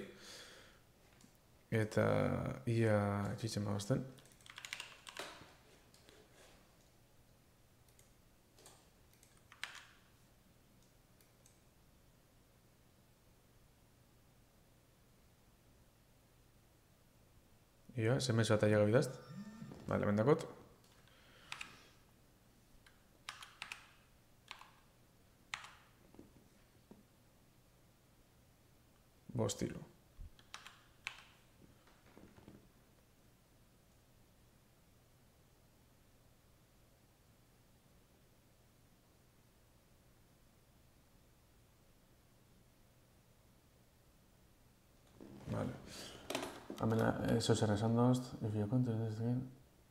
Eta ia txitzen badozten. Ia, S M S bat ailega bidazt. Vale, bendakot. Bostilo. Vale. Hemen, eso zer esan dozt. If you content this again.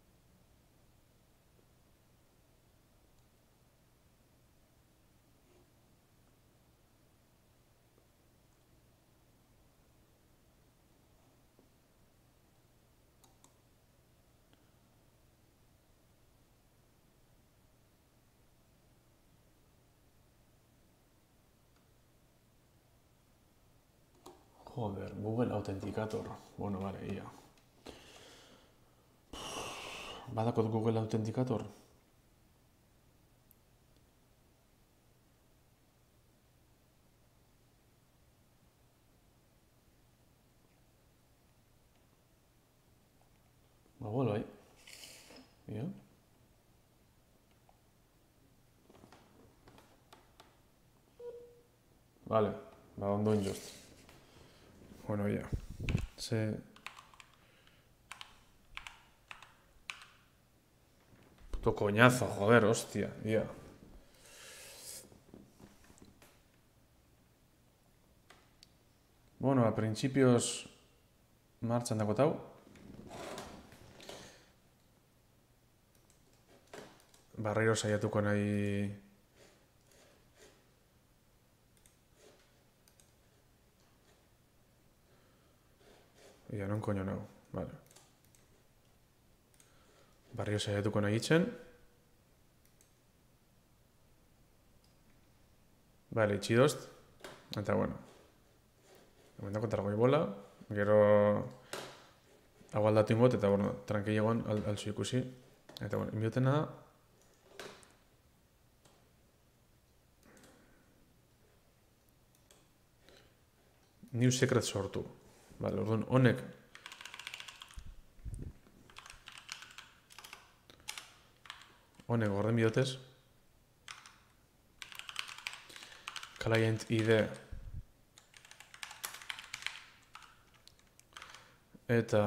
Joder, Google Authenticator. Bueno, vale, ia. Badakot Google Authenticator? Ba, bueno, bai. Ia. Vale, ba, ondo injost. Bueno, ia. Ze... Puto coñazo, joder, hostia, ia. Bueno, a principios martxan dakot hau. Barriro saiatuko nahi... Ia, non koño nago, vale. Barriro saiatuko nahi itzen. Vale, itxidozt. Eta, bueno. Hemen dako targoi bola. Gero... Hau aldatu ingot, eta, bueno, tranquilegon al, alzu ikusi. Eta, bueno, inbiotena da... New secret sortu. Vale, orduan, honek... Honek gorden bidotez. Client I D. Eta...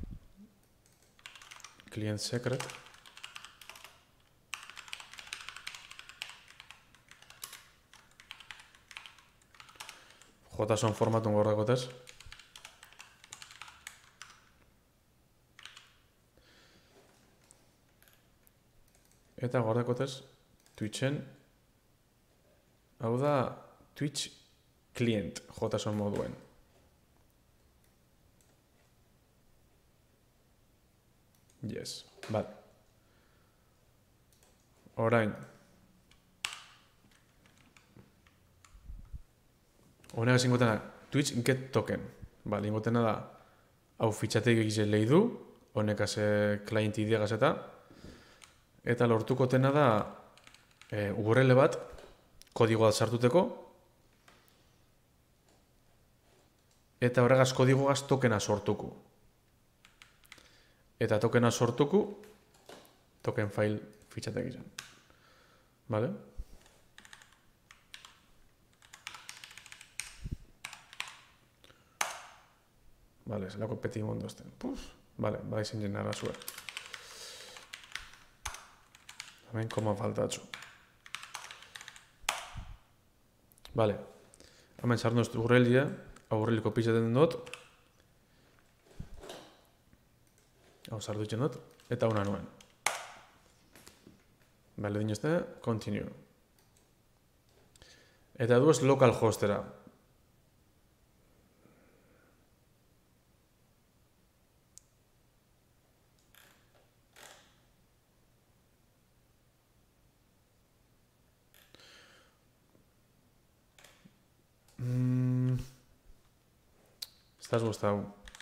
Client secret. JSON formatun gordekotez. Eta gordekotez Twitchen, hau da Twitch client JSON moduen. Yes, bat. Orain. Honek ezin gotena Twitch get token. Bale, ingotena da hau fitxatek egizen lehi du, honek haze client idea gazeta. Eta lortuko tena da e, U R L bat kodigoa sartuteko eta horregaz kodigogaz tokena sortuku. Eta tokena sortuku token file fitxatek izan. Vale? Vale, zelako peti mondozten. Puf, vale, bai zen jenara zuen. Hemen koma faltatzu. Vale. Hemen sartu U R L-ia. U R L kopitzaten dut. Hau sartu itzen dut. Eta una nuen. Vale, dinozte. Continue. Eta duez localhostera. Estás gustado.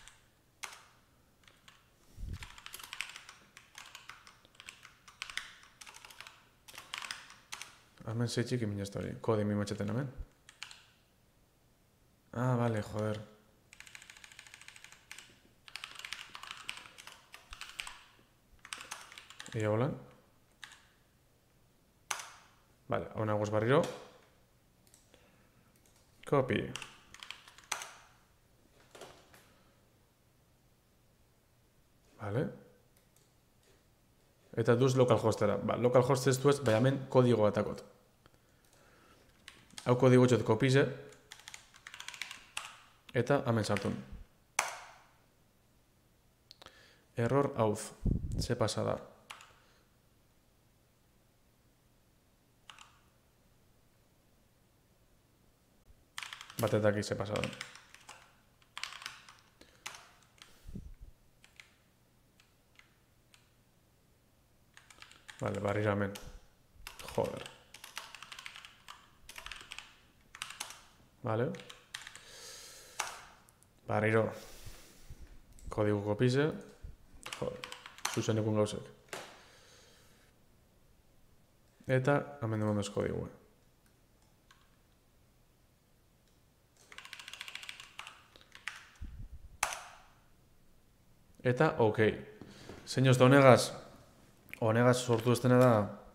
Hemen zeitxik imin ez hori. Kode mi matxeten hemen. Ah, vale, joder. Ia holan. Vale, hau nagoz barriro. Copy. Vale. Eta duz localhostera. Ba, localhost ez duez, bai hemen kodigo batakot. Hau kodigo txot kopize. Eta hemen sartun. Error auth. Ze pasada. Batetak ze pasada. Vale, barriro hemen. Joder. Vale. Barriro. Kodigo kopize. Joder. Zuzenekun gauzek. Eta hemen dugu ez kodigoa. Eta, ok. Zeinoz da honegaz, honegaz sortu ez dena da,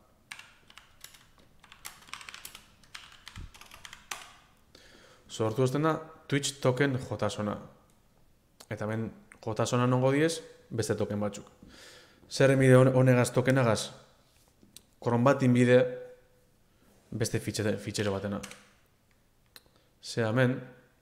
sortu ez dena Twitch token jotasona. Eta hemen jotasona nongo diez, beste token batzuk. Zer emide honegaz tokenagaz, Chrome bide beste fitxero batena. Ze hemen,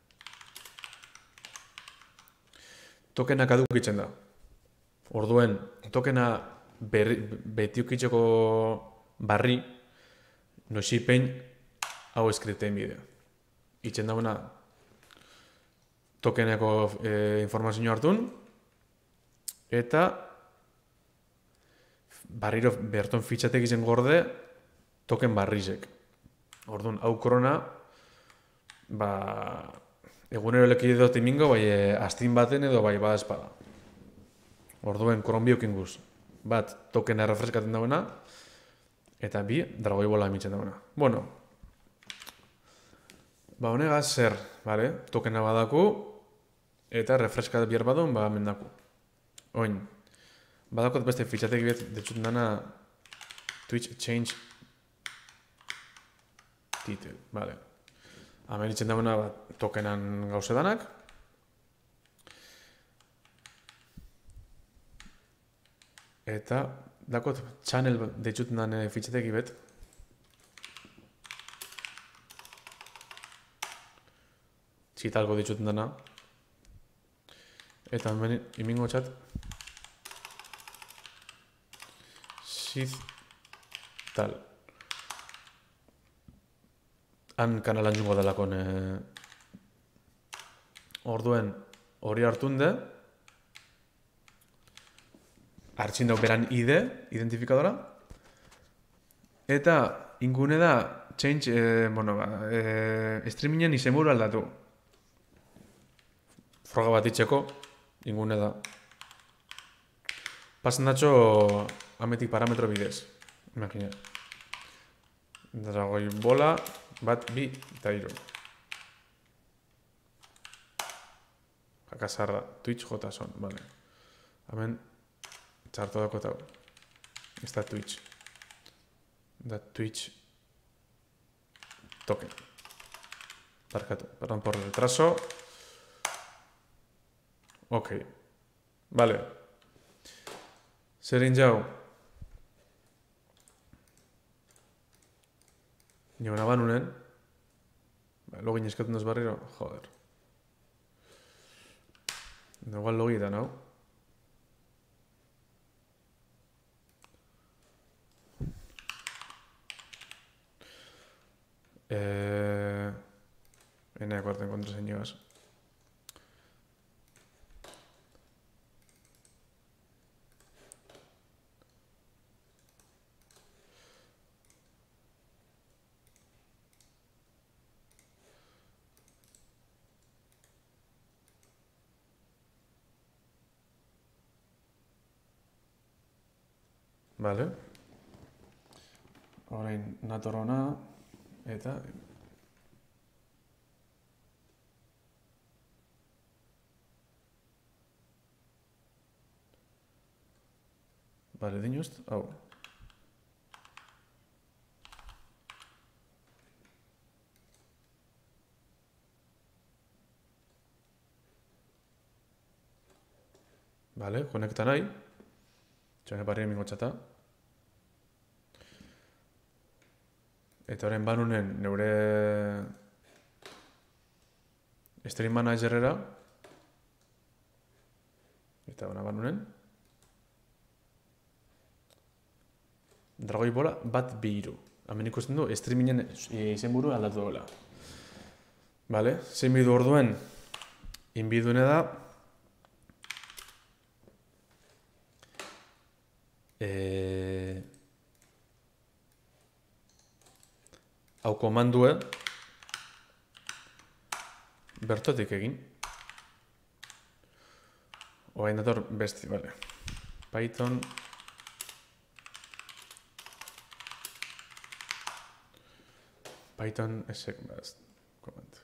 tokena kadukitzen da. Orduen, tokena betiukitzeko barri noixipein hau eskriptein bidea. Itzen dauna tokeneko e, informazio hartun eta barriro berton fitxatek izen gorde token barrizek. Orduan, hau korona ba, egunero leki dut imingo, bai astin baten edo bai bada espada. Orduen, koron biokin guz. Bat, tokena refreskaten dauna, eta bi, dragoi bola emitzen dauna. Bueno, ba honegaz zer, vale? Tokena badaku, eta refreskat bier badun, ba mendaku. Oin, badakot beste fitxatek bet, detxut dana Twitch change title, vale. Hemen itzen dauna ba, tokenan gauze danak. Eta dakot channel deitzuten dan fitxateki bet. Txitalgo deitzuten dana. Eta hemen imingo txat. Xiz tal. Han kanalan jungo dalakon. Eh... Orduen hori hartunde. Artxin dauk beran I D, identifikadora. Eta ingune da, change, eh, bueno, eh, streamingen izemuru aldatu. Froga bat itxeko, ingune da. Pasan datxo ametik parametro bidez. Imagina. Dragoi bola, bat, bi, eta iru. Jakasarra, Twitch jotason, vale. Hemen, txartu dako eta ez da Twitch. Da Twitch token. Barkatu, perdón por retraso. Ok. Vale. Zerin jau. Niona banunen. Login eskatun duz barriro. Joder. Igual logita, no? Eh, en de acuerdo en contraseñas. Vale. Orain natorona eta Bale, dinust, hau. Bale, konekta nahi. Txone barri emingo txata. Eta horren banunen neure stream managerera. Eta hona banunen. Dragoi bola bat bi hiru. Hemen ikusten du streamingen izenburu aldatu duela. Bale, zein bidu orduen inbiduene da Eh, hau komandue bertotik egin. Oain dator besti, bale. Python Python esek bast command.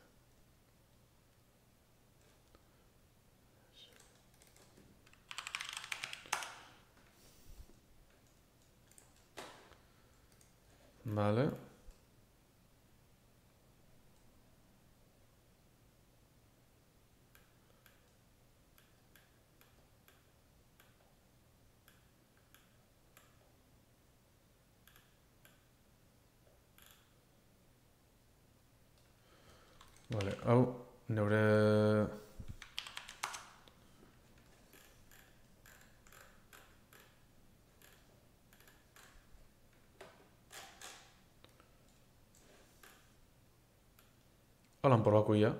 Vale. Vale, hau neure Holan probako ia.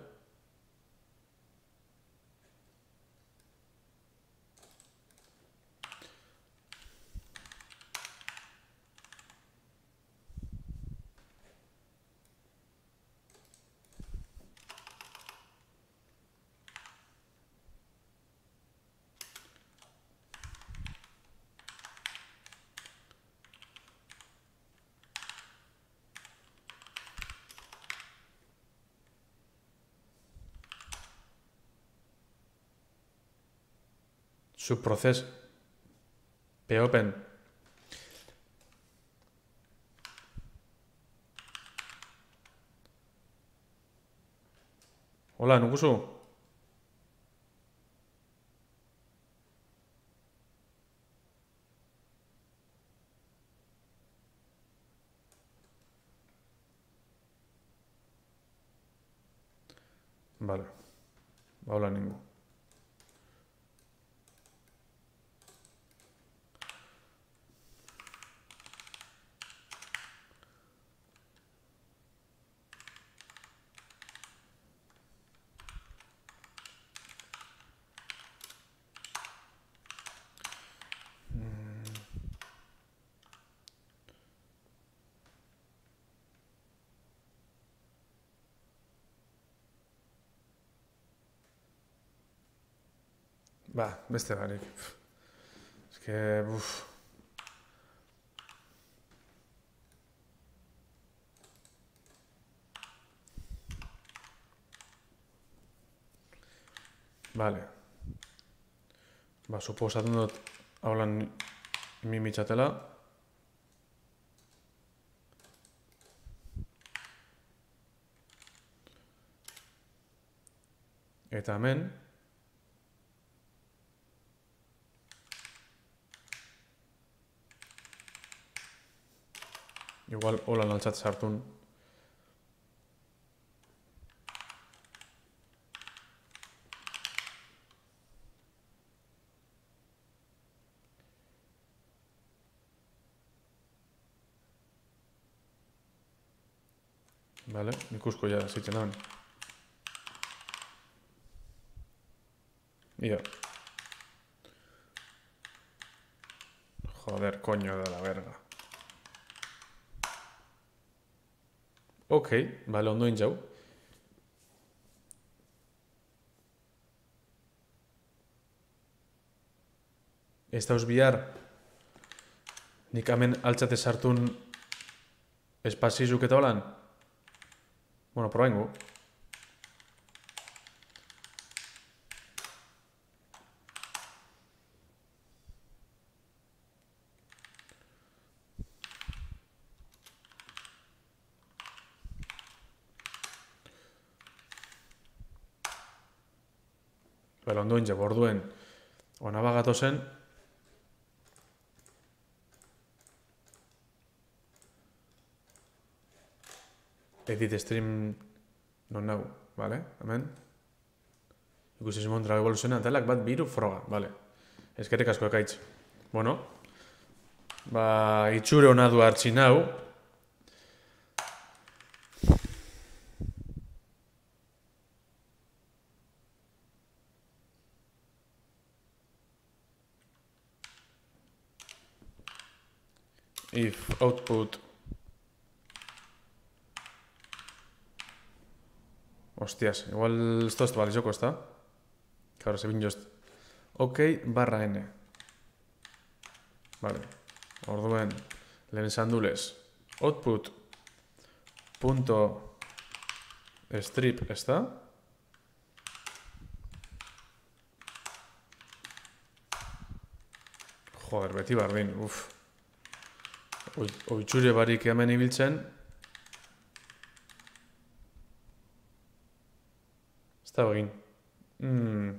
Subprocess popen Hola, nukuzu? Vale. Hola, ningu. Ba, beste barik. Ez que, buf. Vale. Ba, suposatzen dut haulan mimitxatela. Eta hemen igual holan altzat sartun. Vale, ikusko ja zitzen hauen. Ia. Joder, coño de la verga. Ok, vale, ondo injau. Ez dauz bihar nik hemen altzate sartun espazizuk eta holan? Bueno, probaingo. Bela ondoen je, borduen, ona bagato zen, edit stream non nau, vale? Hemen. Ikusi zimon Dragon Ball zena, delak bat biru froga, vale. Eskerrik asko ekaitz. Bueno, ba, itxure hona du hartzi nau. If output Hostias, igual esto esto vale, joko, ezta? Claro, se bin jost. Ok, barra N. Vale. Orduen, lehen esan dulez. Output punto strip, ezta? Joder, beti bardin, uff. Oitxure barik hemen ibiltzen. Ez da egin. Mm.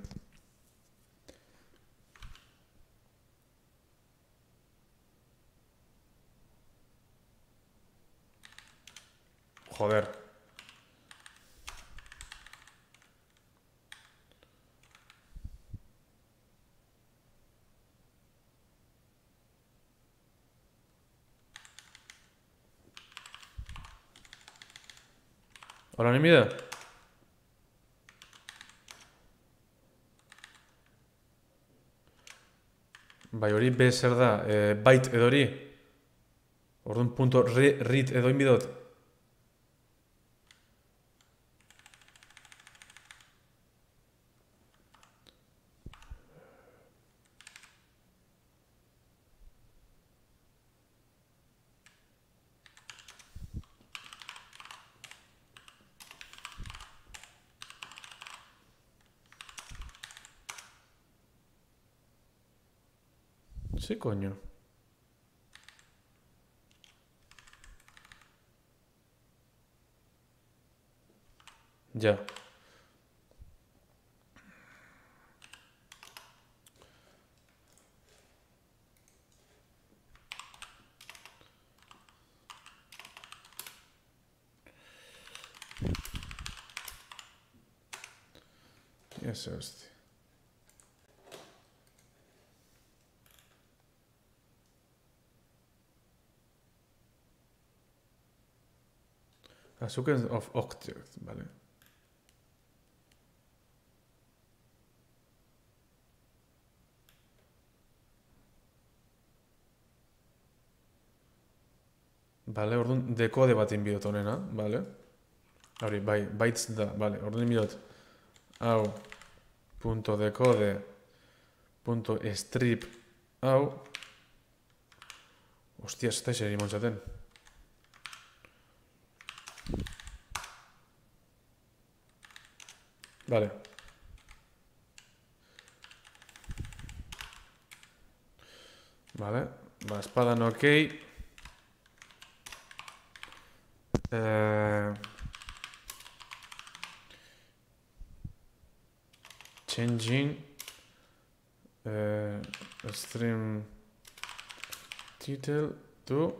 Joder. Hola, ni mida? Bai, hori B zer da, e, byte edo hori. Orduan punto re, read edo inbidot. Sí, coño. Ja. Ez hosti. Azúcar of octet, vale. Vale, orduan dekode bat inbidot honena, vale. Hori, bai, bytes da, vale, orduan inbidot. Hau, punto decode, punto strip, hau. Hostia, ez da eseri montzaten. Vale. Vale, ba, espadan ok. Eh... Changing uh, stream title to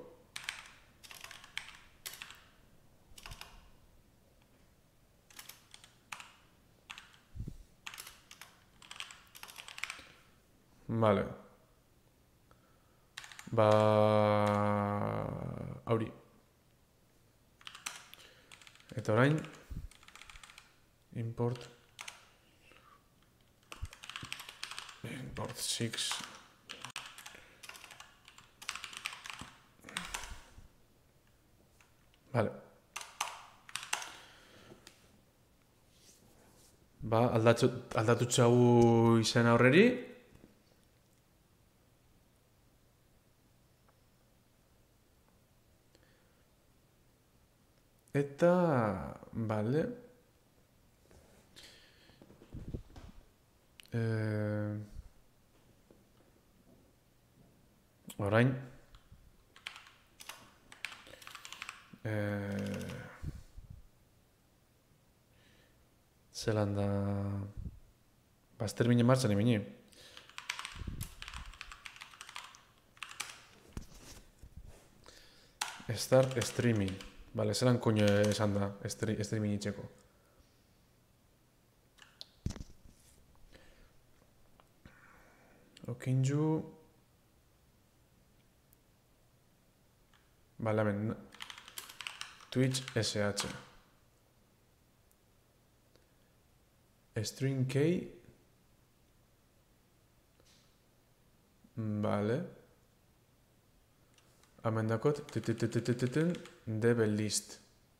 vale. Ba... Hori. Eta orain import import six vale. Ba, aldatu, aldatu txau izen aurreri. Eta, vale. Eh, orain. Eh, zelan da... Ba, streaming martxan emini. Start streaming. Vale, zelan koño esan da streaming itxeko. Okinju... Vale, hemen... Twitch S H. Stream key. Vale. Hemen dakot. Debe list.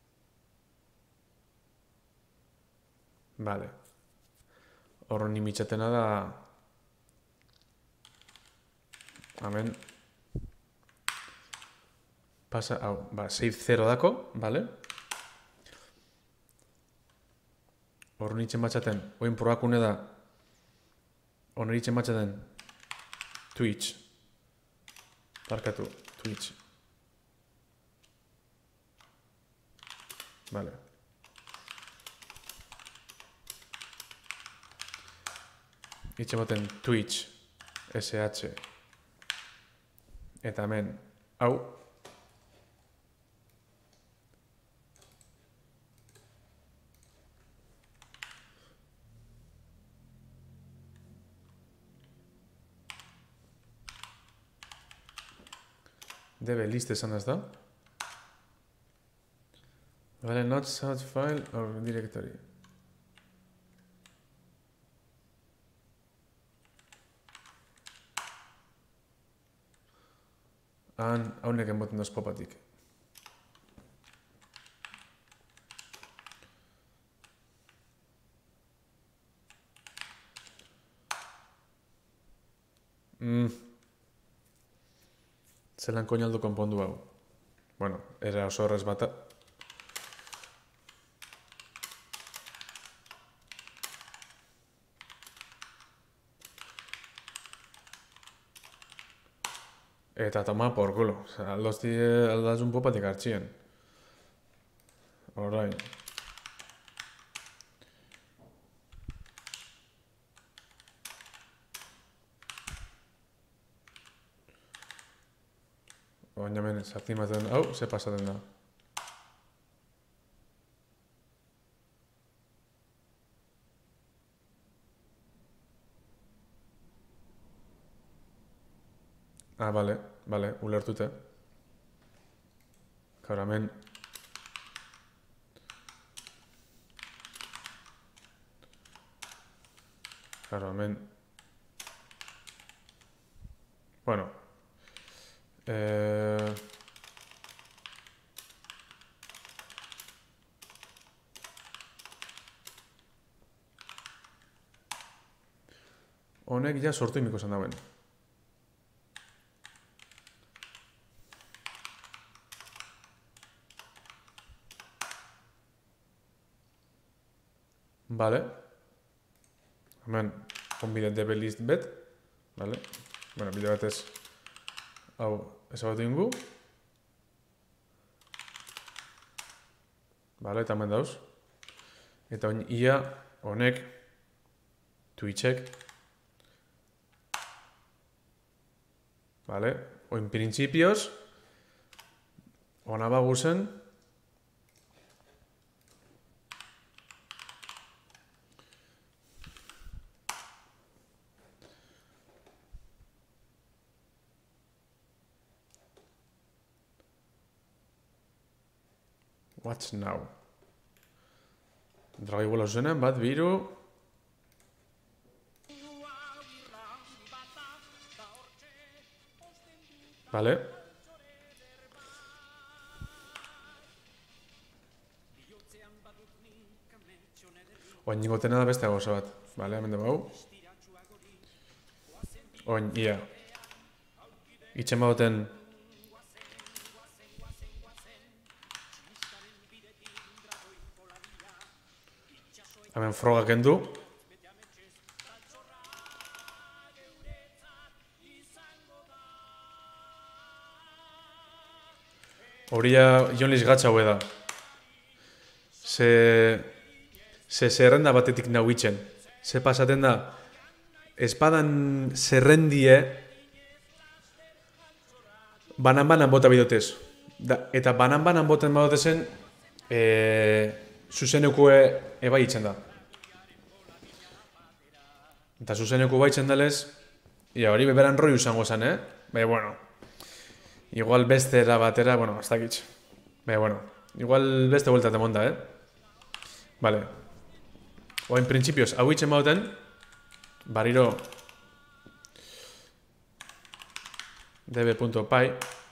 Vale. Horren imitxatena da... Hemen... Pasa, hau, ba, save zero dako, vale? Horren itxen batxaten, oin probakune da, horren itxen batxaten, Twitch. Parkatu, Twitch. Vale. Itxen baten Twitch, S H. Eta hemen, hau, debe list esan ez da. Vale, not such file or directory. Han, haunek enboten doz popatik. Mm. Zelan koinaldu konpondu hau. Bueno, era oso horrez bata. Eta toma por culo. Aldozti aldazun popatik hartxien. Orain. Oain hemen sartimaten, hau, ze pasaten da. Ah, bale, bale, ulertute. Gaur hemen. Gaur hemen. Bueno. Eh... Honek ja sortu imiko zen dauen. Vale. Hemen, onbide debe list bet. Vale. Bueno, bide batez, hau, ezabatu ingu. Vale, eta hemen dauz. Eta oin ia, honek, Twitchek. Vale, oin printzipioz, ona baguzen, what's now? Dragi bola zenen, bat, biru. Vale. Oin ingotena da beste gauza bat. Vale, hemen dugu hau. Oin, ia. Itxen bauten... Hemen frogak endu. Horia Jonlis gatsa hue da. Ze... Ze zerrenda batetik nahu itxen. Ze pasaten da, espadan zerrendie banan-banan bota bidotez. Da, eta banan-banan boten badotezen e, zuzenekue ebai itzen da. Eta zuzeneku baitzen dalez, ia hori beberan roi usango zen, eh? Baina, bueno, igual beste era batera, bueno, hasta kitx. Baina, bueno, igual beste vuelta temonda, eh? Vale. Oain principios, hau itzen bauten, bariro db.py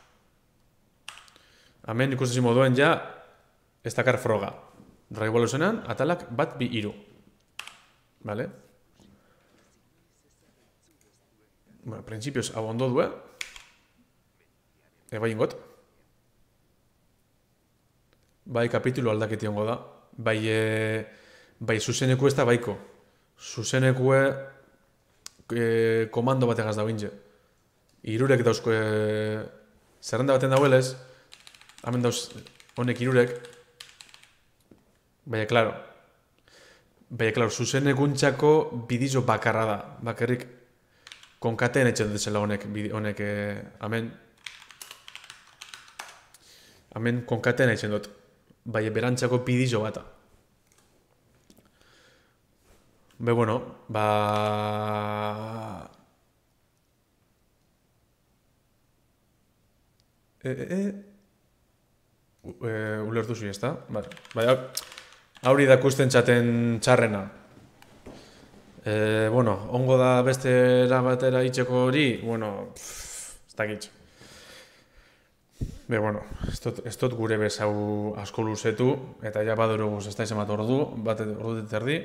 hemen ikusten moduen ja ez dakar froga. Revolucionan, atalak bat bi iru. Vale? Bueno, principios hau ondo du, eh? Eba ingot. Bai kapitulu aldaketi ongo da. Bai, e, bai zuzeneku ez da baiko. Zuzenekue e, komando bategaz da bintze. Irurek dauzko e, zerrenda baten dauelez, hemen dauz honek irurek. Baina, klaro. Baina, klaro, zuzenekuntzako bidizo bakarra da. Bakarrik konkateen etxen dutela honek, honek e, hemen. Hemen konkateen etxen dut. Baina, berantzako bidizo bata. Be, bueno, ba... E, e, e... e ulertu zui, ez da? Vale. Baina, hauri da kusten txaten txarrena. E, bueno, ongo da beste erabatera itxeko hori, bueno, pff, ez dakitz. Be, bueno, ez dut, ez dut gure bez hau asko luzetu, eta ja baduruguz ez da izan bat ordu, bat ordu diterdi.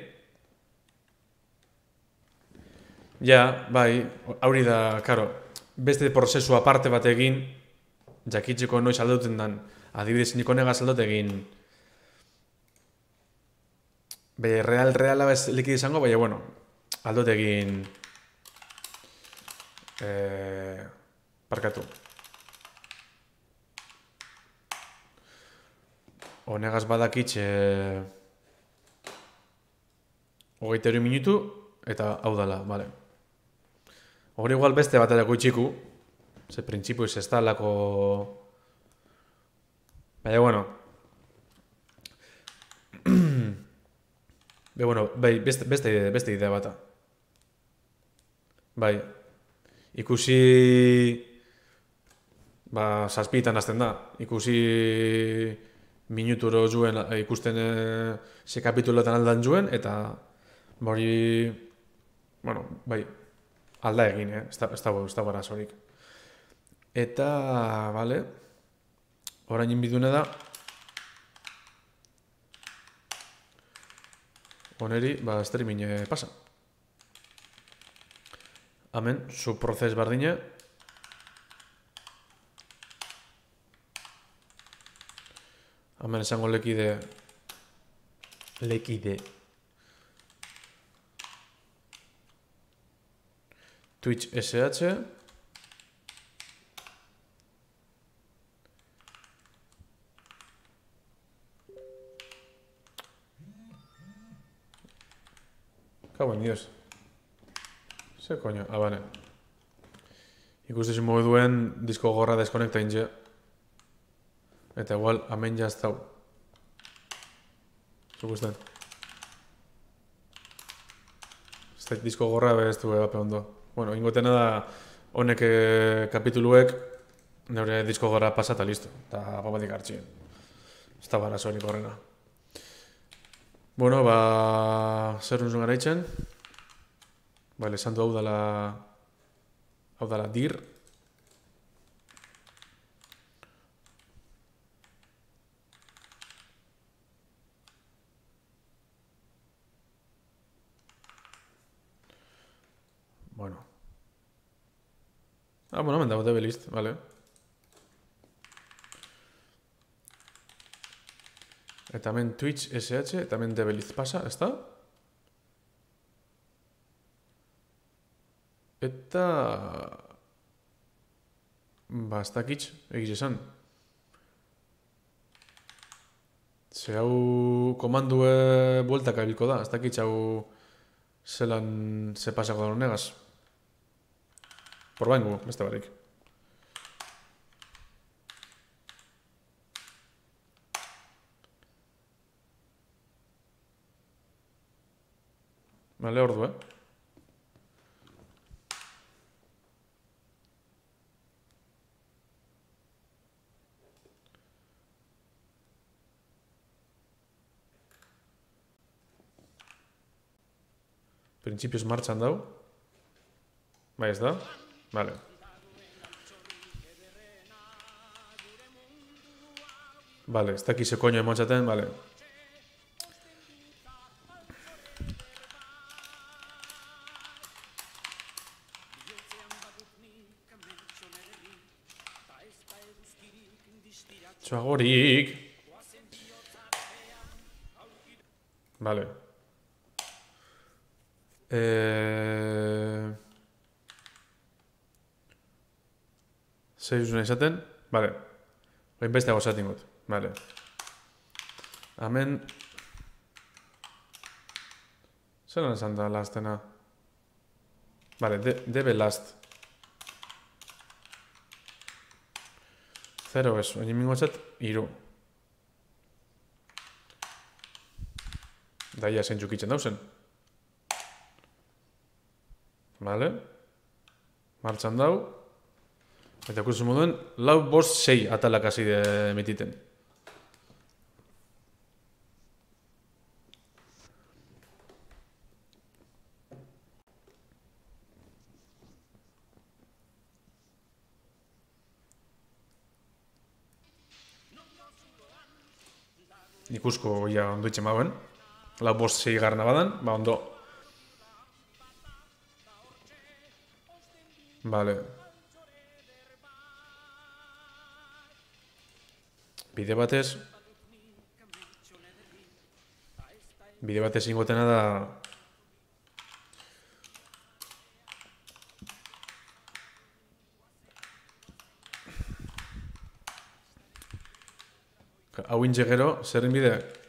Ja, bai, hauri da, karo, beste prozesu aparte bat egin, jakitzeko noiz alduten dan, adibidez niko negaz aldot egin, be, real, reala bez likid izango, baina, bueno, aldot egin, eh, parkatu. Honegaz badakitz, eh, hogeita hiru minutu, eta hau dala, bale. Hori igual beste baterako itxiku, ze printzipioz ez da lako... Baina, bueno. Be, bueno, bai, beste, beste, beste idea bata. Bai, ikusi... Ba, saspitan azten da. Ikusi... Minuturo zuen, ikusten e, ze kapitulotan aldan zuen, eta... Bori... Bueno, bai, alda egin, eh? Ez da, ez da, ez da barazorik. Eta, bale, orain inbidune da, oneri, ba, streaming pasa. Hemen, su proces bardine. Hemen esango lekide, lekide. Twitch S H. Cago en Dios. Ze coño, ah, vale. Ikusten modu duen disko gorra deskonekta inge. Eta igual, hemen jaztau. Zukusten. Ez da disko gorra ez du ebape ondo. Bueno, ingotena da honek eh, kapituluek neure disko gorra pasata listo. Eta papatik hartxien. Ez da bara zorik horrena. Bueno, ba... Zer unzun gara itxen. Bale, esan du hau dala... Hau dala dir. Bueno. Ah, bueno, me han dado D B list, vale. Eta hemen Twitch S H, eta hemen D B list pasa, ez da? Eta... Ba, ez dakitz, egiz esan. Ze hau komandue bueltaka ebilko da, ez dakitz hau... zelan ze pasako da honegaz. Por baingu, beste barik. Bale, ordu, eh? Principios martxan dau. Bai, ez da? Vale. Vale, ez dakize koño emotxaten, vale. Txagorik. Vale. Eh... Zer duzuna izaten? Vale. Bain beste gozatin gut. Vale. Hemen... Zer lan esan da lastena? Vale, de, debe last. Zero ez, oin mingo txat, iru. Daia zen txukitzen dauzen. Vale. Martxan dau. Eta kursu moduen, lau bost sei atalak hasi de emititen. Ikusko ja ondo itxen bauen. Lau bost sei garna badan, ba ondo. Vale. Bide batez. Bide batez ingotena da... Hau intxe gero, zerrin bide?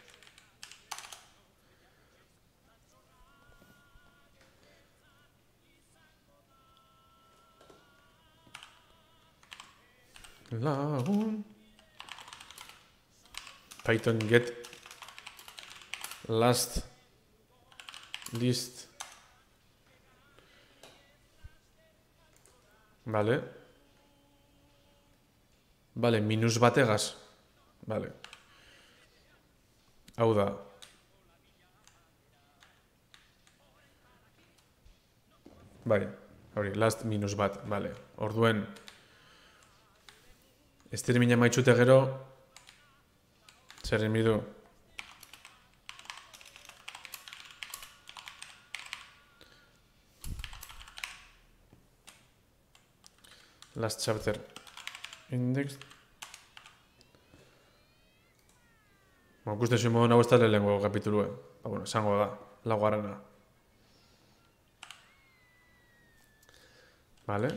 Lagun... Python get last list. Vale. Vale, minus bategaz. Vale. Hau da. Bai, hori, last minus bat, vale. Orduen, estermina maitxute gero, zer emidu. Last chapter index. Bueno, ikusten zuen modu nago ez da lehenengo kapitulue. Ba, bueno, esango da, laugarrena. Vale.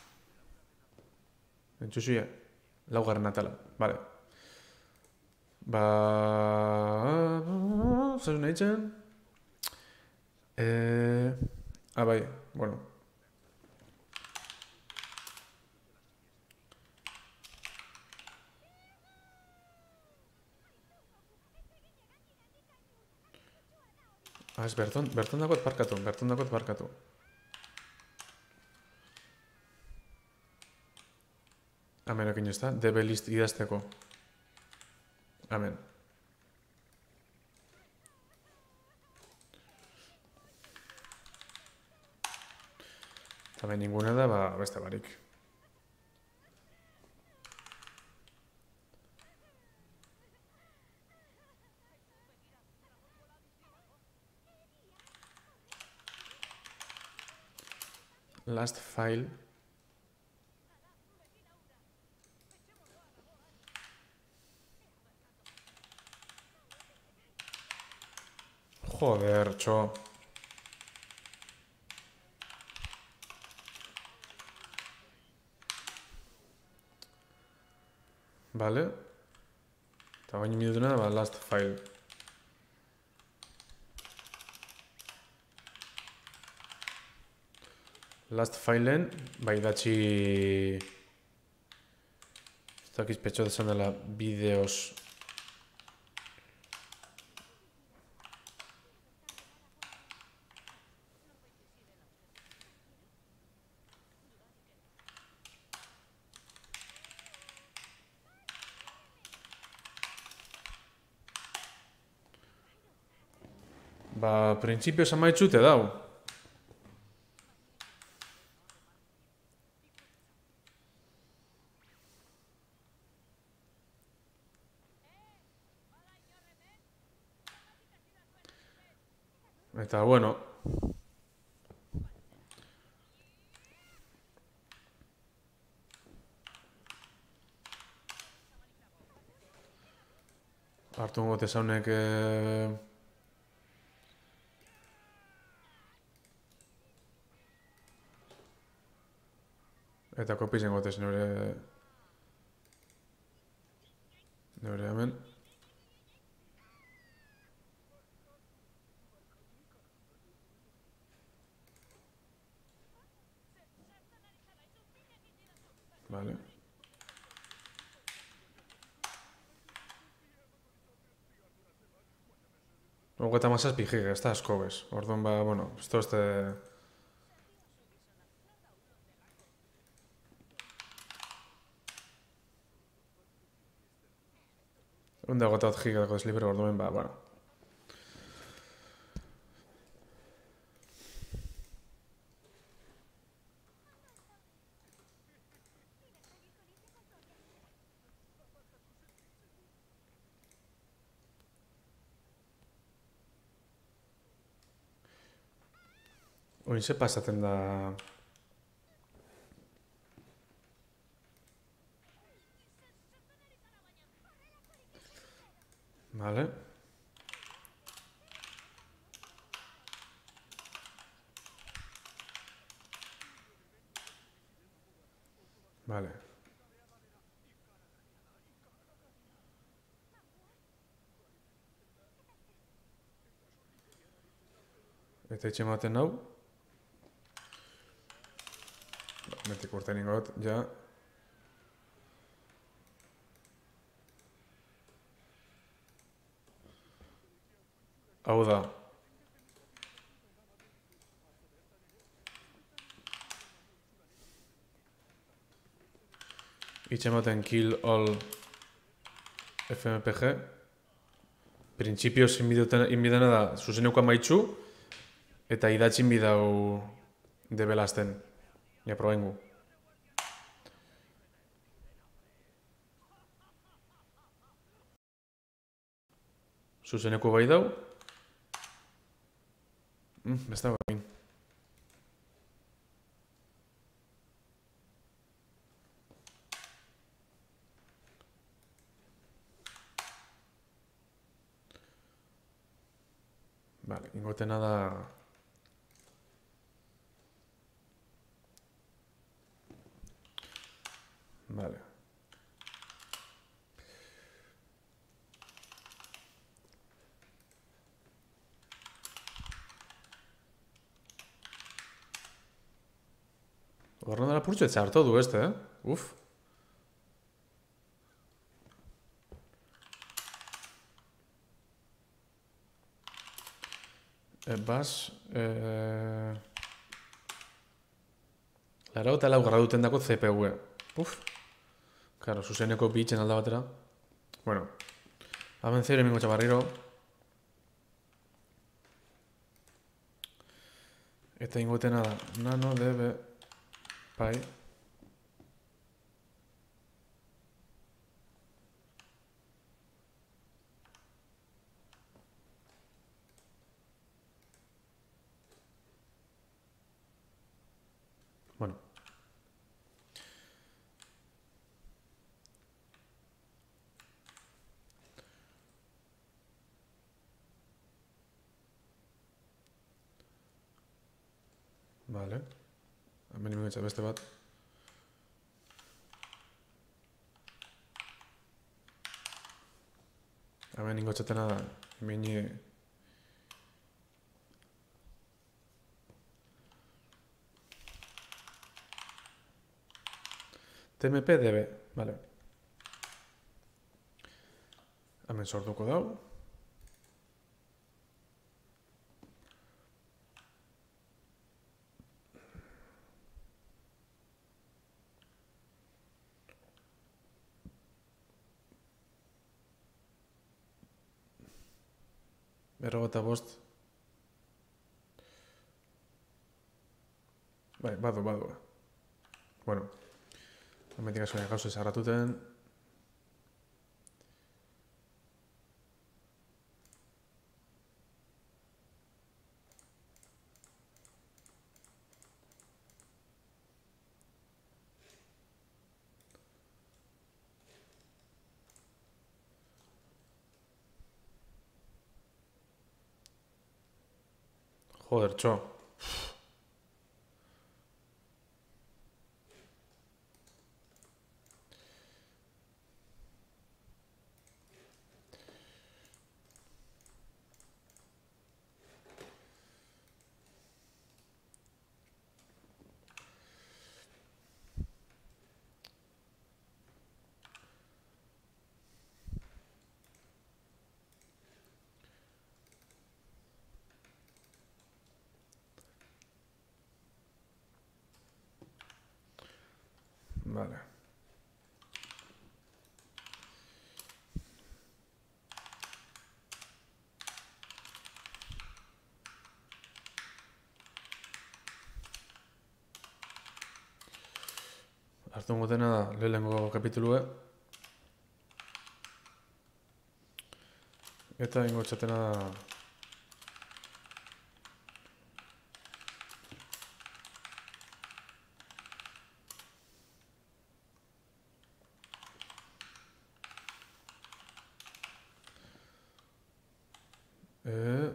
Entzuzuia, laugarren atala. Vale. Ba... Zer nahi txen? Eh... Ah, bai, bueno. Ah, ez, berton, berton dakot parkatu, berton dakot parkatu. Hemen ekin ez da, debe list idazteko. Hemen. Eta behin ninguna da, ba, beste barik. Last file. Joder, txo. Vale. Eta baina minutuna, ba, last file. Last fileen, bai datzi... Ez dakiz petxo dezan dela bideos... Ba, printzipioz amaitzute dau. Eta, bueno... Hartu ngote zaunek... Eh... Eta kopizen gotez nire... Nire hemen. Vale. Hogeita mazazpi giga, ez da asko bez. Orduan ba, bueno, esto este... Onda hogeita bat giga dago deslibre, orduan ba, bueno. Oin ze pasatzen da... Vale. Vale. Eta itxe ematen hau. Metik urte ningot, ja. Hau da. Itxe ematen kill all F M P G. Printzipioz inbidena da, zuzeneuko amaitzu, eta idatzi inbidau debelazten. Ja, probaingu. Zuzeneko bai dau. Mm, ez da bain. Vale, ingotena da... Vale. Horren dara purtsu etxarto du este, eh? Uf. E, bas... Eh... Lara eta lau graduten dako C P U. Uf. Claro, zuzeneko bitxen alda batera. Bueno. Hamen zero emingo txabarriro. Eta ingotena da. Nano, debe... Pai. Bueno. Vale. Hemen imenetxa beste bat. Hemen ingotxetena da. Mini... T M P D B, vale. Hemen sortuko dau. Berrogeta bost. Bai, badu, badu. Bueno, hemetik asko gauza esarratuten. Joder, txo. Vale. Hartu gotena da, lehenengo kapitulue. Eta ingo txatena da... E...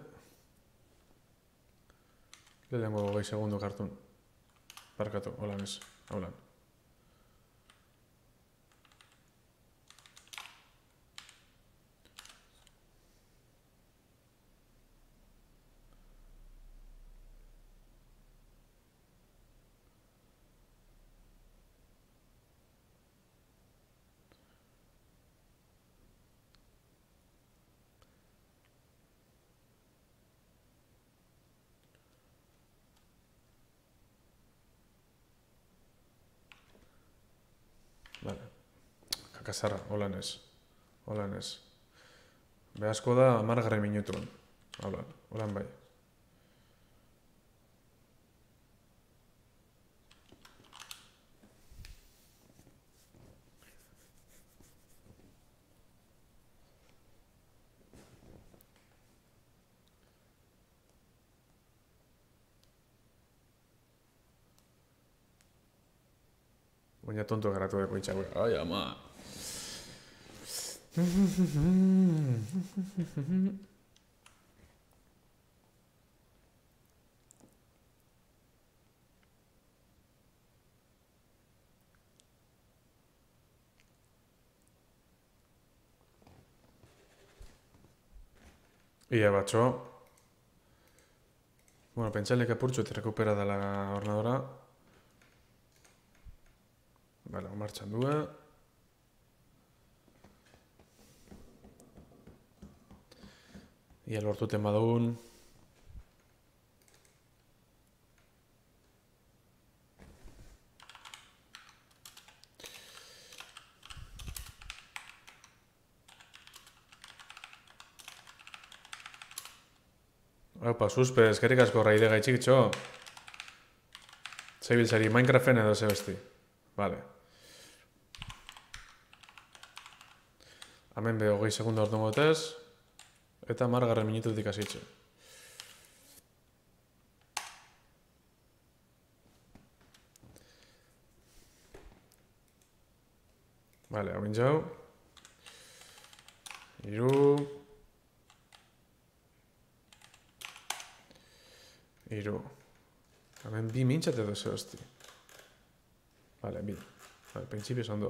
Lehenengo goi segundu kartun. Barkatu, holan ez, holan. Vale. Kakasarra, holan ez. Holan ez. Behazko da amargarren minutuen. Holan, holan bai. Baina tonto garatu deko itxago. Ai, ama. Ia batxo. Bueno, pentsale que apurtxo te recupera de la ordenadora. Vale, martxan du. Ia lortuten badugun. Opa, suspe, eskerrik asko raide gaitxik, txo. Zeibiltzari, Minecraften edo ze besti. Vale. Hemen be hogei segundo ordu gotez. Eta margarren minututik hasitxe. Vale, hau bintxau. Iru. Iru. Hemen bi mintxat edo ze hosti. Vale, bi. Vale, principios ondo.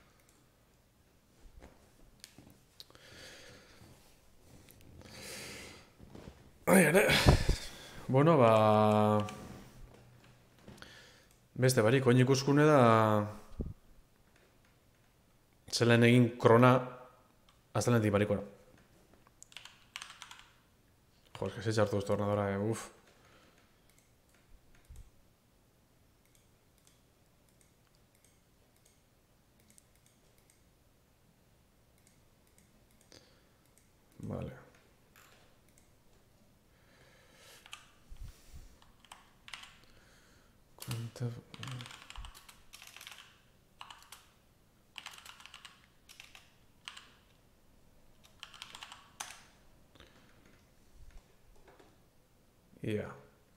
Ai, ere. Bueno, ba... Beste barik, oin ikuskune da... Zelen egin krona azalenetik barikora. Jo, eske se txartu duztu ordenadora, eh, uf. Vale. Cuenta... Ia.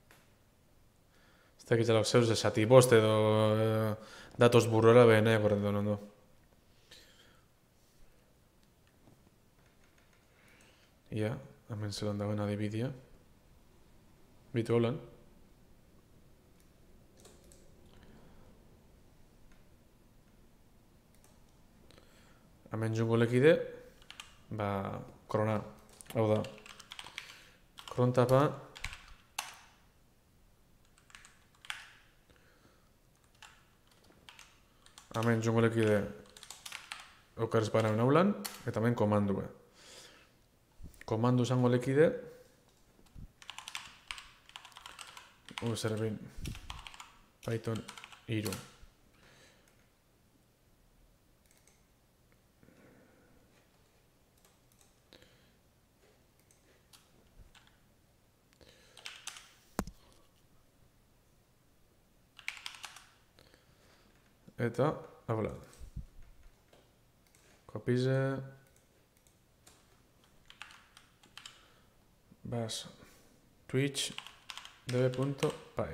Ez dakit zelak zeuz esati bost edo eh, datos burrora behene, korretu nondo. Ia, hemen zelan dagoen adibidea. Bitu holan. Hemen jungo lekide, ba, krona, hau da. Krontapa, hemen jungo lekide okar espana benaulan, eta hemen komandue. Komandu zango lekide, u zerbin, Python iru. Eta, habla. Kopize. Vas. Twitch. db.py.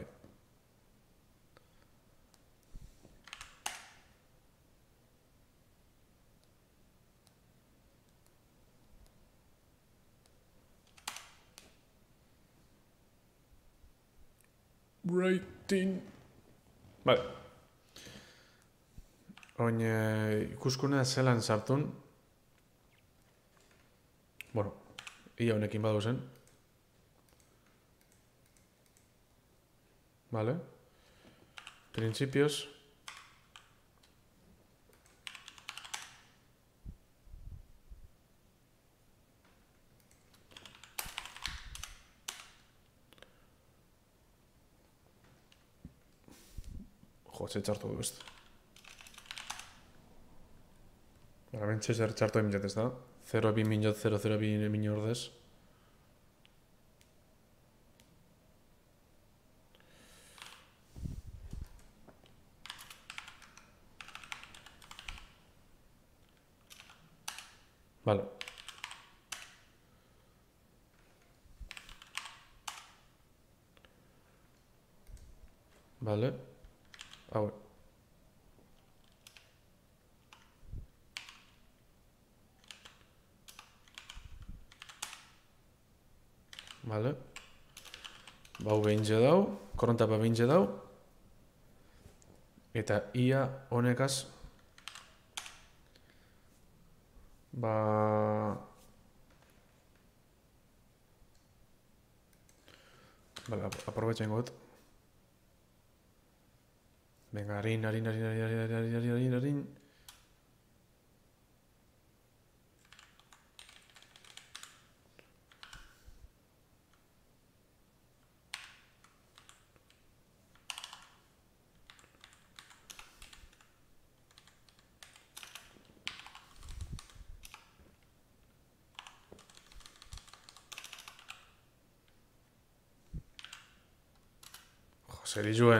Rating. Vale. Oin ikuskunea zelan sartun. Bueno, ia honekin badu zen. Vale. Principios. Jo, ze txartu du esto. Hemen txezer txartu egin ez da. zero bi minot, zero zero bi minot ordez. Vale. Vale. Hau. Vale. Bau behintze dau, korrontapa behintze dau. Eta ia honekaz ba... Vale, aprovechen got. Venga, harin, harin, harin, harin, harin, harin, harin, harin, harin. Zeri zuen.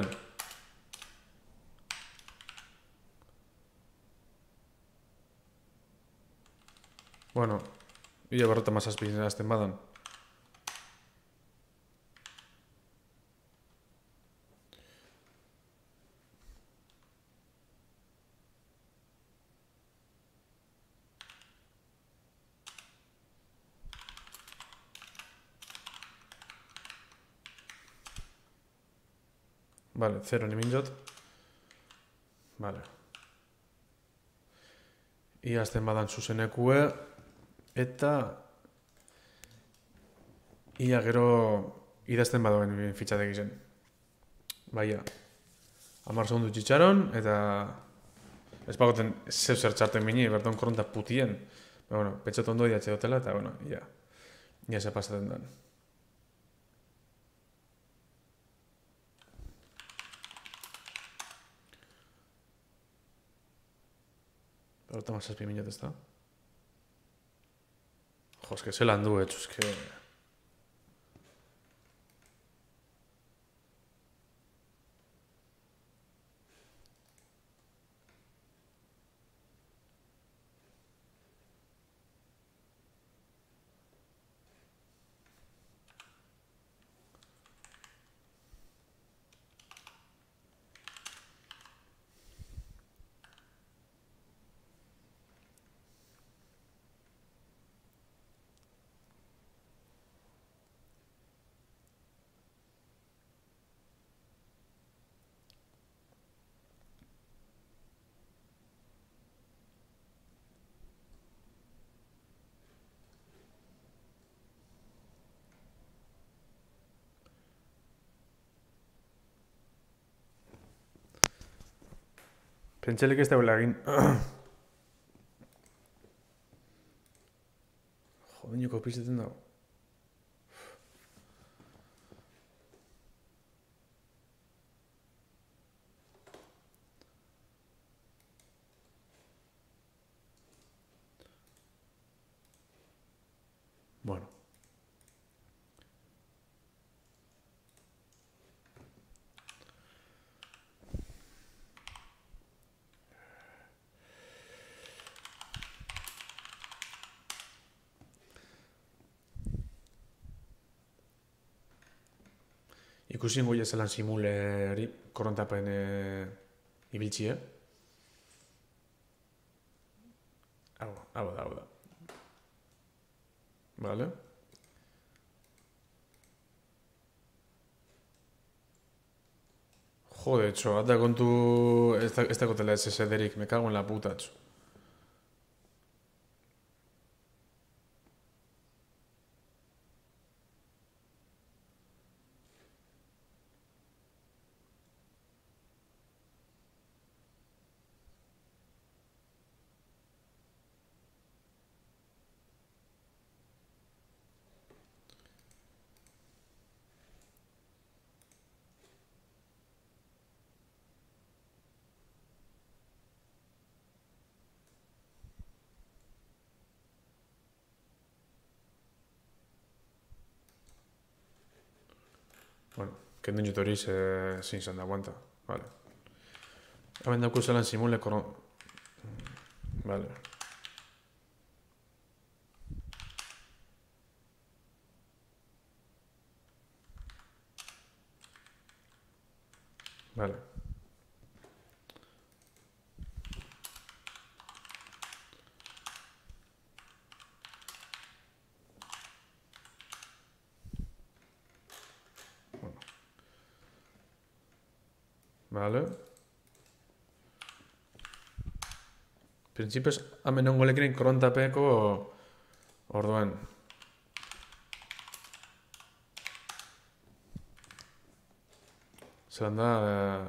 Bueno, ia berrota mazazpi azten badan. Vale, zero ni minjot. Vale. Ia azten badan zuzenekue. Eta... Ia gero... idazten badoen fitxatek izen. Baia. Amar segundu txitxaron, eta... Ez bagoten zeu zer txarten mini, berton koronta putien. Ba, bueno, pentsatu ondo diatxe dutela, eta, bueno, ja. Ja se pasaten dan. Berota mazazpi minut ez da. Jo, eske zelan du, etxu, eske... Pentselik ez dagoela egin... Jodinoko pizeten dago. Bueno. Ikusi ingo zelan simuleri korontapen e, ibiltxie. Hau, hau da, hau da. Vale. Jode, txo, ata kontu ez da kotela S S D-rik, me cago en la puta, txo. Bueno, kendu dut hori ze zin zan da aguanta. Vale. Hemen dauku zelan simule koron... Vale. Vale. Vale. Principios, hemen ongo lekiren korontapeko orduan. Zeran da...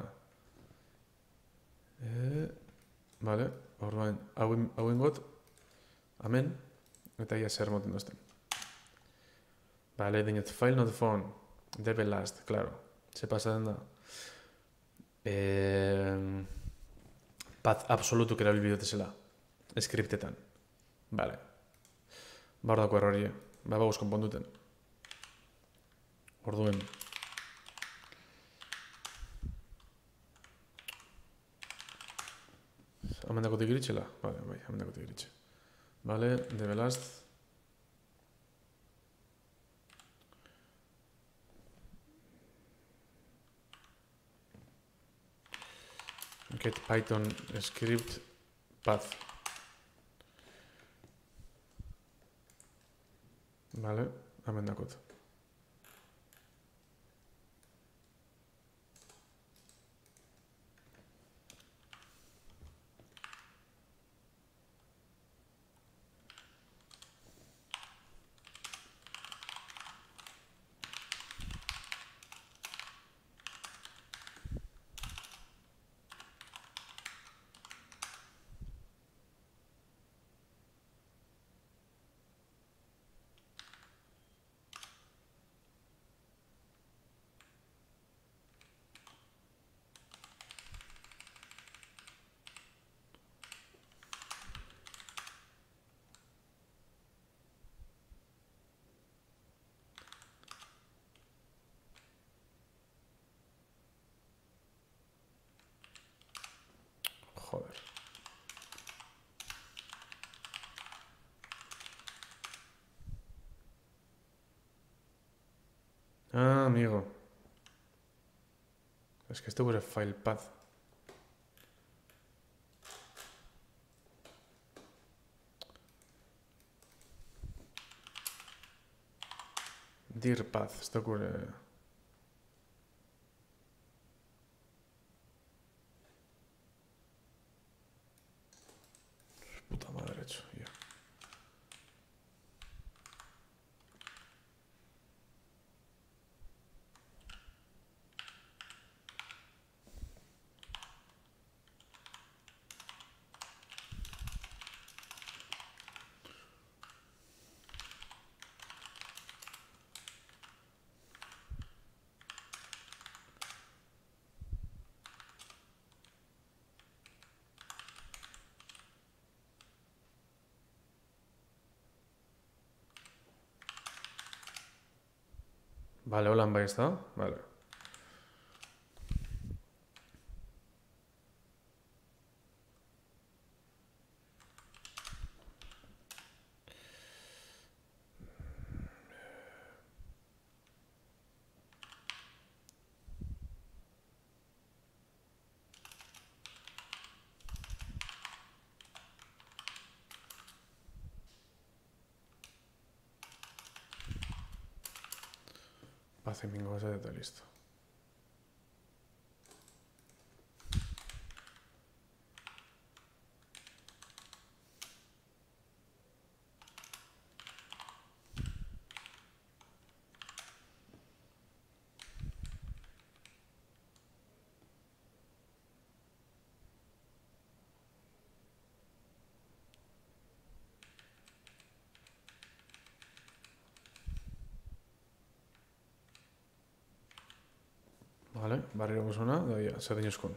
E, vale, orduan, hau ingot, hemen, eta ia zer moten dozten. Vale, dinet, file not found, debe last, claro. Se pasaten da. Eh, path absolutuk erabil bidotezela. Skriptetan. Vale. Bar dako errorie. Ba, bauz konponduten. Orduen. Hemen dako tigiritxela? Vale, bai, hemen dako tigiritxe. Vale, debe last. Get Python script path. Vale, hemen dakot. Ah, amigo. Es que este puse file path. Dir path, esto ocurre. Puta madre, hecho, ya. Vale, hola, bai, ezta? Vale. Hace mingo base de listo. Vale, barriro guzuna, da ya, zer dinuzkun.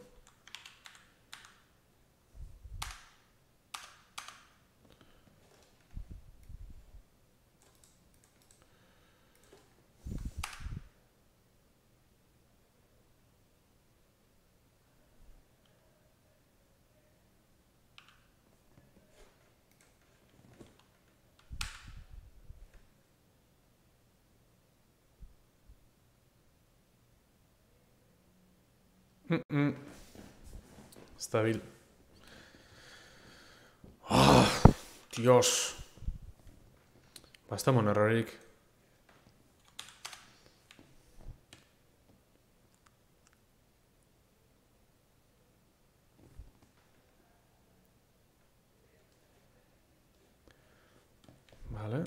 Mm -mm. Stabil. Ah, Dios. Bastamon errorik. Vale.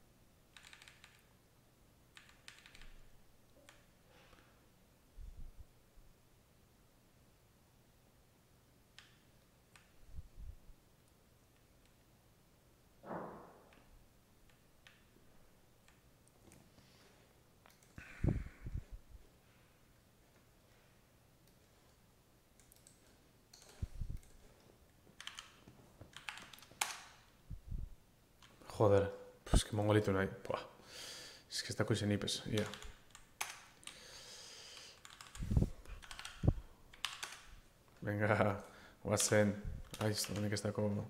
Joder, pues que mongolito no hay. Buah. Es que está coizen ipes, ya. Venga, guazen. Ai, esto tiene que estar como...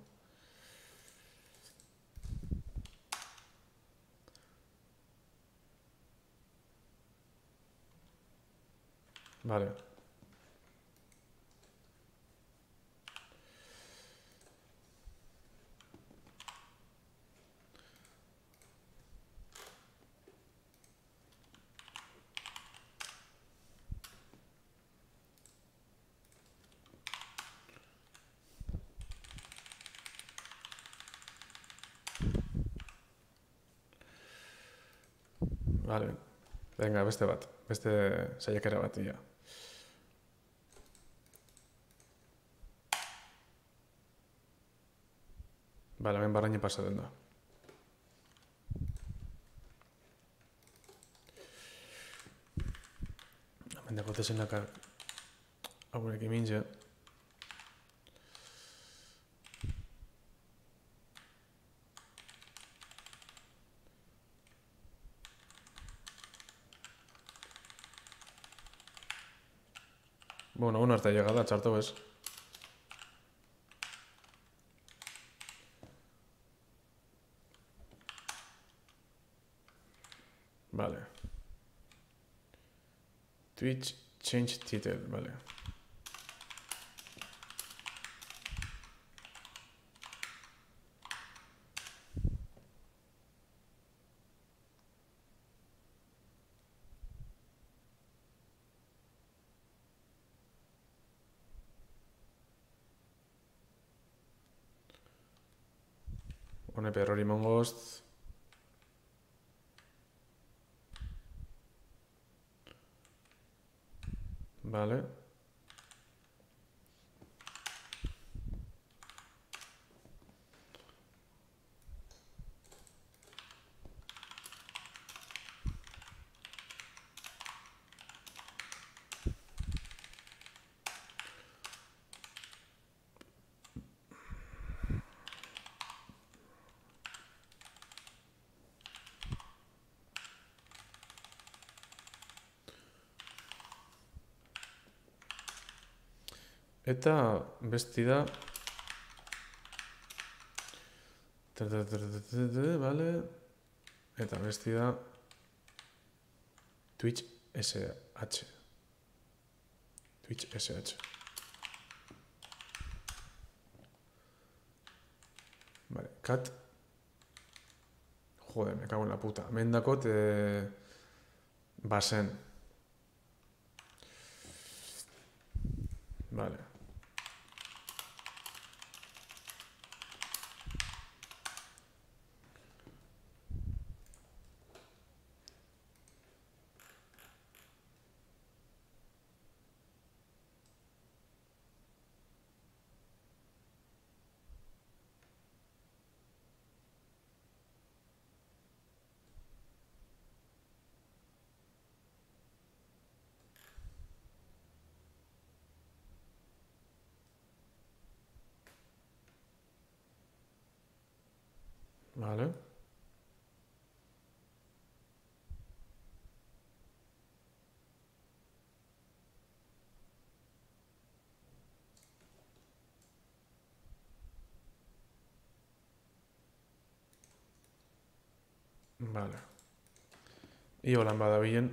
Vale. Vale. Venga, beste bat. Beste saiakera bat, ya. Vale, hemen barraini pasaten da. Hemen dagote zenaka haurekin mintze. Bueno, una arte llegada, txarto bez. Vale. Twitch change title, vale. Hone perrori mongost. Vale. Eta besti da. Vale. Eta besti da. Twitch S H. Twitch S H. Vale, cat. Joder, me cago en la puta. Mendakot eh, basen. Vale. Vale. Vale. Io lan badabilen.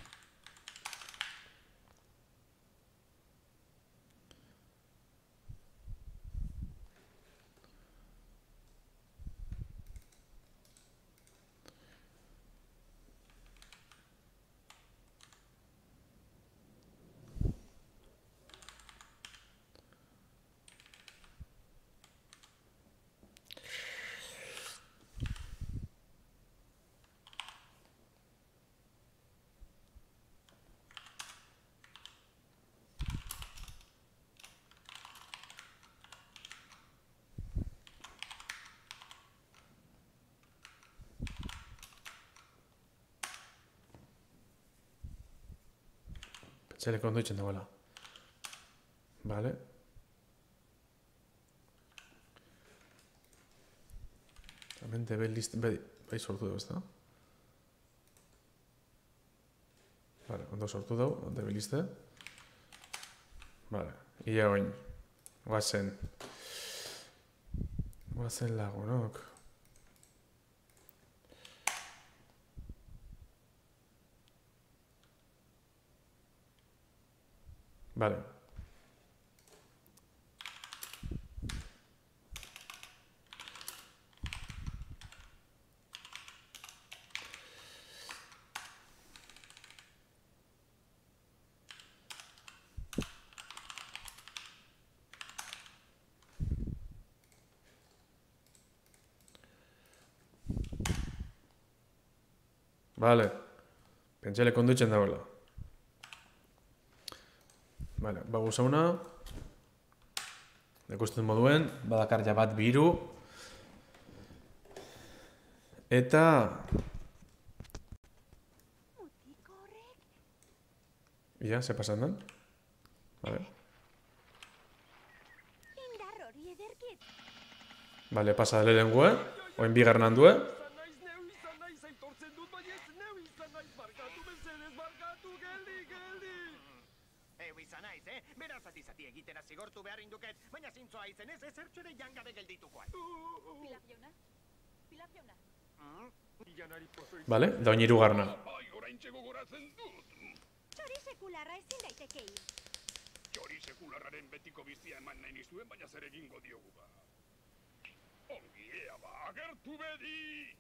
Pentsaileko ondo itzen dagoela. Vale. Hemen D B list... Bai, bai sortu dugu, ezta? Vale, ondo sortu dugu, D B liste. Vale, ia oin. Guazen. Guazen lagunok. Vale. Vale. Pentsaileko ondo itzen dagoela. Vale, baguza una. Ikusten moduen, badakar ja bat biru. Eta... Ia, ze pasan den? Vale. Vale, pasa dele lengua. Oin bigarren handue. Zigortu behar induket, baina zintzoa izen ez ezertxore jangabe gelditukoan. Pilaf jauna? Pilaf jauna? Vale, da oin irugarna. Txori sekularra ezin daiteke hil. Txori sekularraren betiko bizia eman nahi nizuen, baina zer egingo diogu ba. Ongi ea ba, agertu bedi!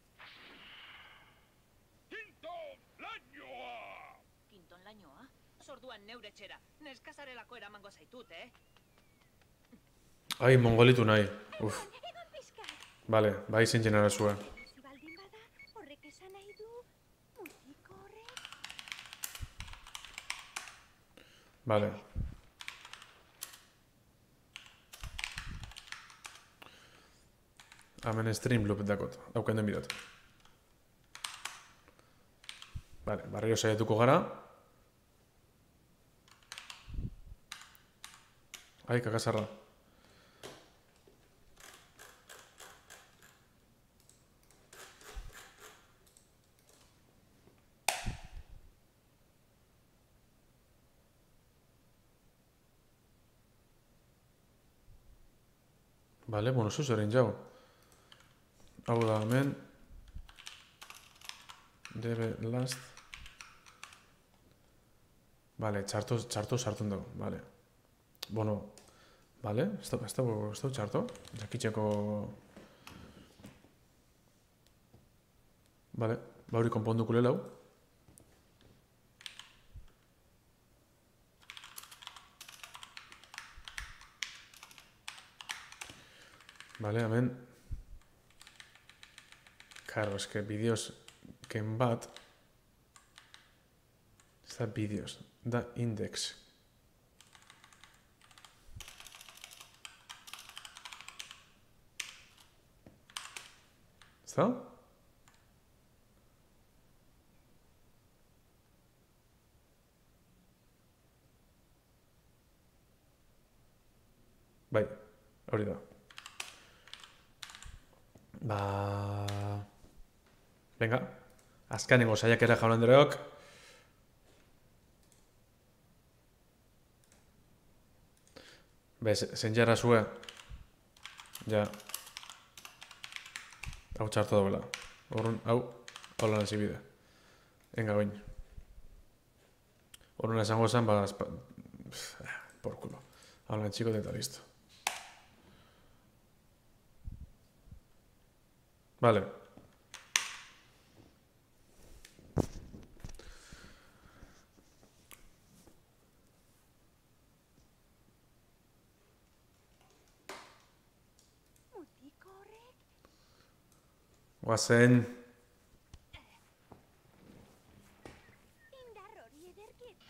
Kinton lainoa! Kinton lainoa? Sorduan neure txera. Neskazarelako eramango zaitut, eh? Ai, mongolitu nahi. Uf. Egon pizkat. Vale, bai zintzen arazua. Hasi baldin bada, horrek esan nahi du, mutiko horrek. Vale. Hemen stream loop dakot. Hauken den bidot. Vale, barrio saiatuko gara. Ai, kakasarra. Vale, bueno, zuz erin jau. Hau da hemen. Debe last. Vale, txarto, txarto sartun dugu, vale. Bueno, vale, ez da, ez da, ez da txarto. Jakitxeko... Vale, bauri konponduko lelau. Vale, hemen. Claro, es que vídeos ken bat. Ez da vídeos, da index. Ez da? Bai, hori da. Ba... Venga, azkanengo saiakera jaun andreok. Bez, zen jarra zue. Ja. Hau txarto dagoela. Horren, hau, hau lan hasi bide. Enga, oin. Horren esango esan, ba... Espa... Por culo. Hau lan txiko eta listo. Vale. Mutiko horrek. Guazen. Indar hori ederkit.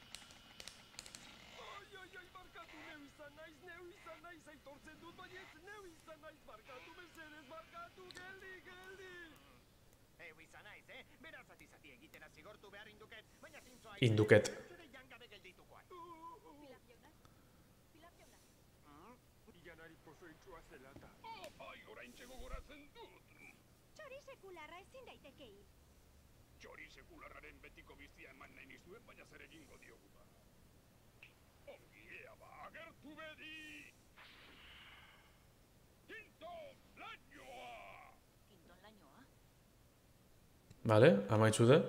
Ai, ai, ai, barkatu, neu izan naiz, neu izan naiz, aitortzen dut, baina ez neu izan naiz, barkatu, mesedez, barkatu, geldi, geldi! Eu izan naiz, eh? Beraz zati-zati egitera zigortu behar induket, baina zintzoa Induket. zure jangabe gelditukoan. Pilar jauna. Pilar jauna. Janari pozoitsua zelata. Ai, orain txego goratzen dut. Txori sekularra ezin daiteke hil. Txori sekularraren betiko bizia eman nahi nizuen, baina zer egingo diogu ba. Ongi ea ba, agertu bedi! Kinton lainoa! Kinton lainoa? Vale, amaitzu de.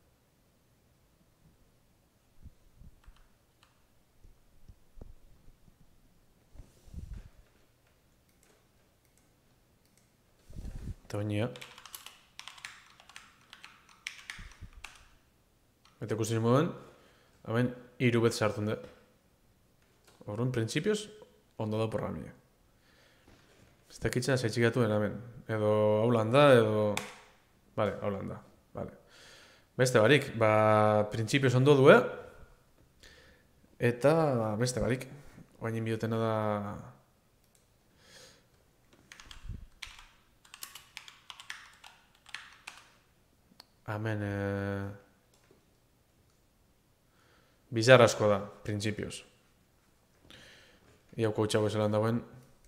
Eta oinia. Eta ikusten moden, hemen hiru bet sartzen da. Horren, printzipioz, ondo da programia. Ez dakitza zaitxikatu den hemen. Edo haulan da, edo... Vale, haulan da. Vale. Beste barik, ba, printzipioz ondo du, eh? Eta beste barik. Oain inbiotena da... Hemen... Eh... Bizar asko da, printzipioz. Iau koutxago esalan dagoen.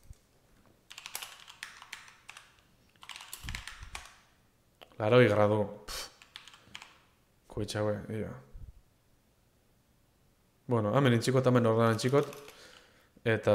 Laroi gradu. Koutxago, ia. Bueno, hemen intxikot, hemen ordenan intxikot. Eta...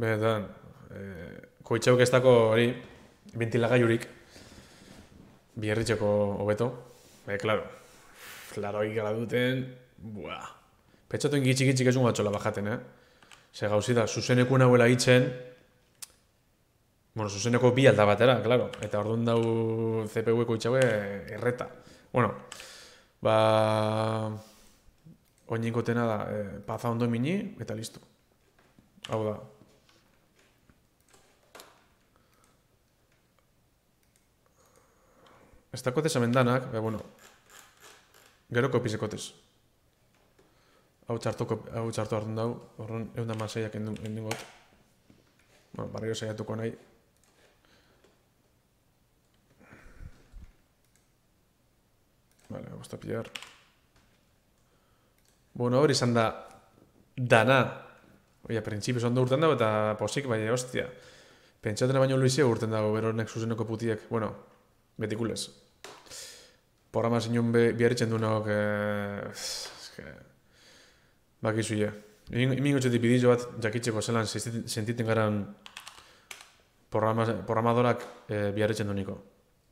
Benetan, eh, koitxeuk ez dako hori, ventilagailurik, biarritxeko hobeto. Eh, klaro, klaro ikala duten, buah. Petxatuen gitxik-gitxik esun batxola bajaten, eh? Ze gauzi da, zuzeneku nahuela hitzen, bueno, zuzeneko bi alda batera, klaro. Eta orduan dau C P U-eko itxaue erreta. Bueno, ba... Oinkotena da, eh, paza ondo mini, eta listo. Hau da. Ez dakote zamendanak, be, bueno, gero kopisekotez. Hau txartu, hau txartu hartun dau, horren egun da maseiak endingot. Bueno, barrio saiatuko nahi. Vale, vamos a pillar. Bueno, hori izan da dana. Oia, printzipioz ondo urten dago eta posik, bai, hostia. Pentsatena baino luizia urten dago, bero honek zuzeneko putiek. Bueno, betikulez. Programa zinun biarritzen du nahok... Eh, bakizu ye. Imin gotxetik bidizo bat jakitzeko zelan sentiten garan programa, programadorak eh, biarritzen du niko.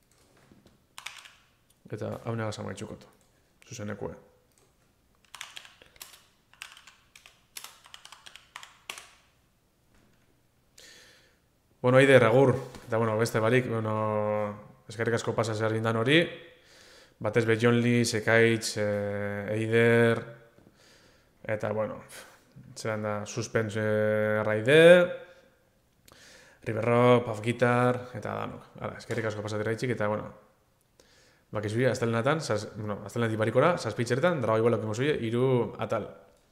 Eta hau negaz amaitxukot. Zuzenekue. Bueno, Eider, agur. Eta, bueno, beste barik, bueno, eskerrik asko pasa zer gindan hori. Batez be John Lee, Sekaitz, eh, Eider, eta, bueno, zelan da, Suspense eh, Raider, Riverrock, Puff Guitar, eta danok. Hala, eskerrik asko pasa dira itxik, eta, bueno, bakizuia, aztelenatan, bueno, aztelenetik barikora, saspitxeretan, drago igual okingo zuie, iru atal.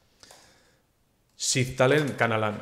Ziztalen kanalan.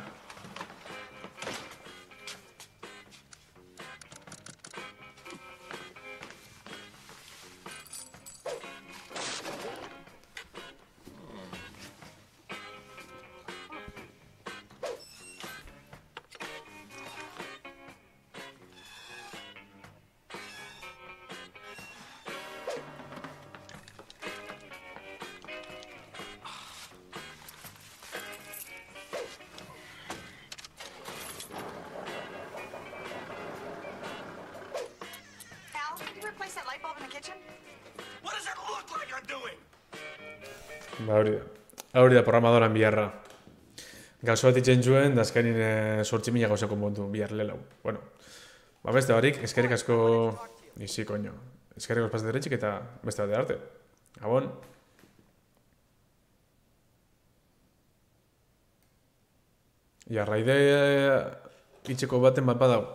Ba, hori da. Hori da programadoran biharra. Gauzo bat itxen zuen, da azkenin e, sortzi mila gauzako montu, bihar lelau. Bueno, ba, beste barik, eskerrik asko... Izi, koño. Eskerrik asko pasat derretxik eta beste bat arte. Gabon. Ja, raide itxeko baten bat badau.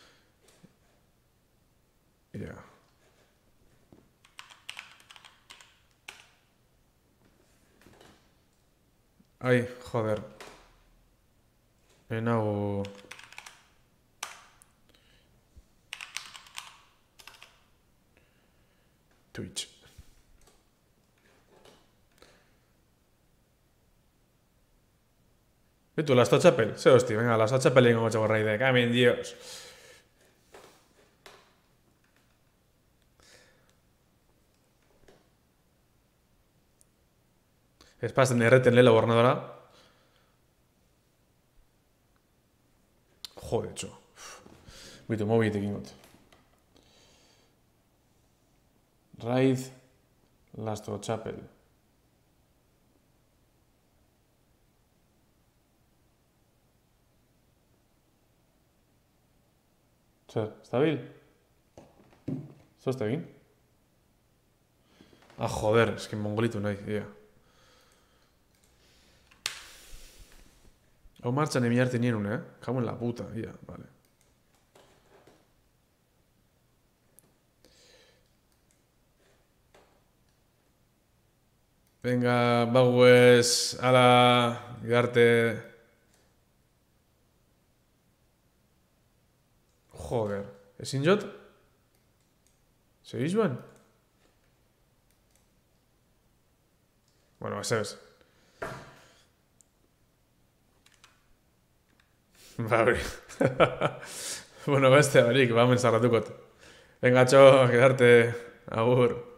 Ja. Ai, joder. Enau... Twitch. Betu, la Last Chapel. Se hosti, venga, la Last Chapel ingo gotxago raide. Kamin, dios. Espazen erreten lehela bornadora. Jode, txo. Bitu, mobiletik ingot. Raid, Last Chapel. Zer, estabil? Zo está egin? Ah, joder, es que mongolitu nahi, ia. Hau martxan emi arte nien un, eh? Kago en la puta, ia, vale. Venga, baguez, ala, garte... Joder, ezin jot? Segiz buen? Bueno, ez ez. Ba, hori. Bueno, beste barik, ba, menzarratukot. Venga, txo, quedarte, agur.